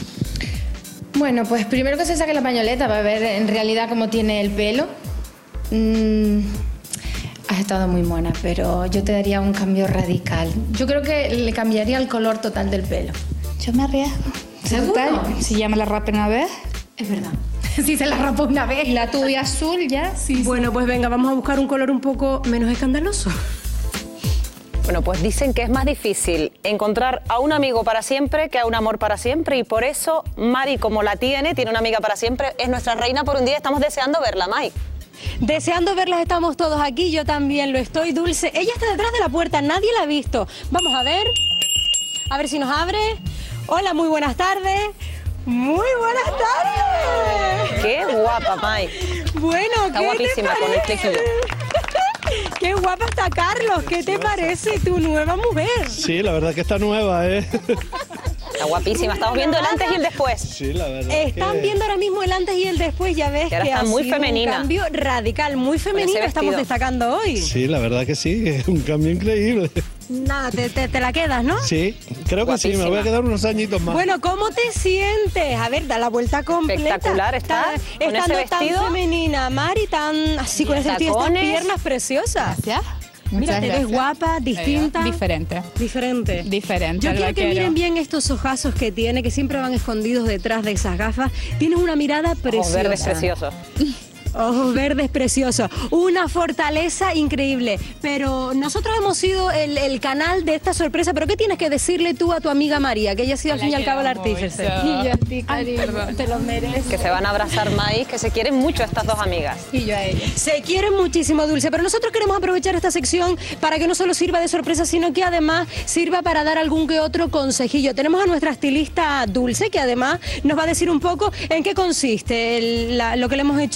S2: Bueno, pues primero que se saque la pañoleta para ver en realidad cómo tiene el pelo. Mm, has estado muy buena, pero yo te daría un cambio radical. Yo creo que le cambiaría el color total del pelo.
S7: Yo me arriesgo.
S2: ¿Seguro?
S7: Si ya me la rapé una vez.
S2: Es verdad. Si se la rapó una vez.
S7: La tuya azul ya, sí.
S19: Bueno,
S7: sí.
S19: Pues venga, vamos a buscar un color un poco menos escandaloso.
S3: Bueno, pues dicen que es más difícil encontrar a un amigo para siempre que a un amor para siempre y por eso Mari, como la tiene, tiene una amiga para siempre, es nuestra reina por un día. Estamos deseando verla, May.
S19: Deseando verlas estamos todos aquí, yo también lo estoy, Dulce. Ella está detrás de la puerta, nadie la ha visto. Vamos a ver, a ver si nos abre. Hola, muy buenas tardes. Muy buenas tardes.
S3: Qué guapa, May.
S19: Bueno,
S3: está
S19: ¿qué
S3: guapísima
S19: te
S3: con el tejido.
S19: Qué guapa está Carlos, ¿qué te parece tu nueva mujer?
S8: Sí, la verdad que está nueva, ¿eh?
S3: Está guapísima, estamos viendo el antes y el después.
S8: Sí, la verdad.
S19: Están
S8: que...
S19: viendo ahora mismo el antes y el después, ya ves que,
S3: que
S19: ha
S3: muy
S19: sido
S3: femenina.
S19: un cambio radical, muy femenino estamos destacando hoy.
S8: Sí, la verdad que sí, que es un cambio increíble.
S19: Nada, te, te, te la quedas, ¿no?
S8: Sí, creo
S3: Guapísima.
S8: que sí, me voy a quedar unos añitos más.
S19: Bueno, ¿cómo te sientes? A ver, da la vuelta completa.
S3: Espectacular está,
S19: está
S3: con
S19: estando
S3: ese vestido.
S19: tan femenina, Mari, tan así con ese vestido, estas piernas preciosas.
S7: Gracias.
S19: Mira,
S7: Muchas
S19: te ves
S7: gracias.
S19: guapa, distinta.
S7: Eh, diferente.
S19: Diferente.
S7: Diferente.
S19: Yo
S7: al
S19: quiero que
S7: vaquero.
S19: miren bien estos ojazos que tiene, que siempre van escondidos detrás de esas gafas. Tienes una mirada preciosa.
S3: Ojos verdes preciosos.
S19: Ojos verdes preciosos. Una fortaleza increíble. Pero nosotros hemos sido el, el canal de esta sorpresa. ¿Pero qué tienes que decirle tú a tu amiga María? Que ella ha sido al fin y al cabo el artífice.
S7: Y yo a ti, cariño, te lo mereces.
S3: Que se van a abrazar más, que se quieren mucho estas dos amigas.
S7: Y yo a ella.
S19: Se quieren muchísimo, Dulce, pero nosotros queremos aprovechar esta sección para que no solo sirva de sorpresa, sino que además sirva para dar algún que otro consejillo. Tenemos a nuestra estilista Dulce, que además nos va a decir un poco en qué consiste el- la- lo que le hemos hecho a,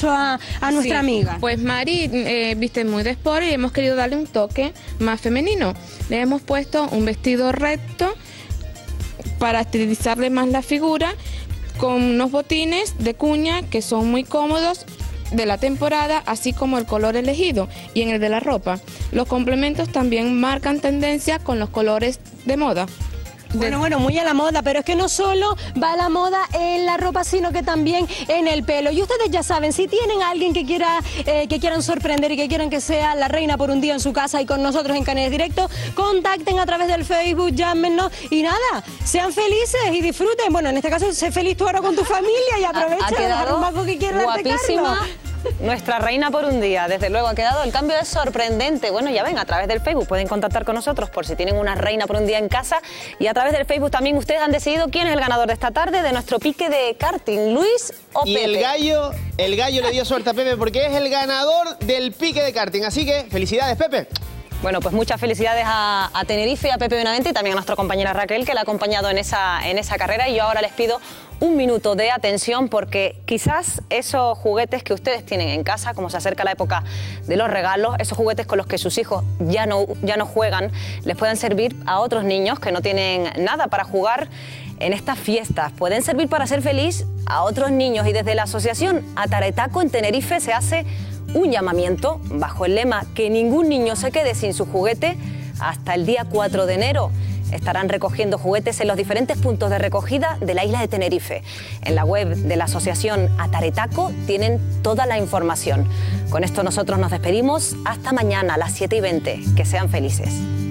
S19: a nuestra
S18: Sí,
S19: amiga?
S18: Pues Mari eh, viste muy de sport y hemos querido darle un toque más femenino. Le hemos puesto un vestido recto para estilizarle más la figura, con unos botines de cuña que son muy cómodos de la temporada, así como el color elegido y en el de la ropa. Los complementos también marcan tendencia con los colores de moda.
S19: Bueno, bueno, muy a la moda, pero es que no solo va a la moda en la ropa, sino que también en el pelo. Y ustedes ya saben, si tienen a alguien que quiera, eh, que quieran sorprender y que quieran que sea la reina por un día en su casa y con nosotros en Canales Directo, contacten a través del Facebook, llámenos y nada, sean felices y disfruten. Bueno, en este caso, sé feliz tú ahora con tu familia y aprovecha de dar un banco que quieras darte,
S3: guapísima.
S19: Carlos.
S3: Nuestra reina por un día, desde luego ha quedado, el cambio es sorprendente. Bueno, ya ven, a través del Facebook pueden contactar con nosotros por si tienen una reina por un día en casa, y a través del Facebook también ustedes han decidido quién es el ganador de esta tarde de nuestro pique de karting, Luis o Pepe.
S5: Y el gallo, el gallo le dio suerte a Pepe porque es el ganador del pique de karting, así que felicidades, Pepe.
S3: Bueno, pues muchas felicidades a, a Tenerife, a Pepe Benavente y también a nuestra compañera Raquel, que la ha acompañado en esa, en esa carrera. Y yo ahora les pido un minuto de atención, porque quizás esos juguetes que ustedes tienen en casa, como se acerca la época de los regalos, esos juguetes con los que sus hijos ya no, ya no juegan, les puedan servir a otros niños que no tienen nada para jugar en estas fiestas. Pueden servir para hacer feliz a otros niños, y desde la asociación Ataretaco en Tenerife se hace un llamamiento bajo el lema "que ningún niño se quede sin su juguete". Hasta el día cuatro de enero estarán recogiendo juguetes en los diferentes puntos de recogida de la isla de Tenerife. En la web de la asociación Ataretaco tienen toda la información. Con esto nosotros nos despedimos. Hasta mañana a las siete y veinte. Que sean felices.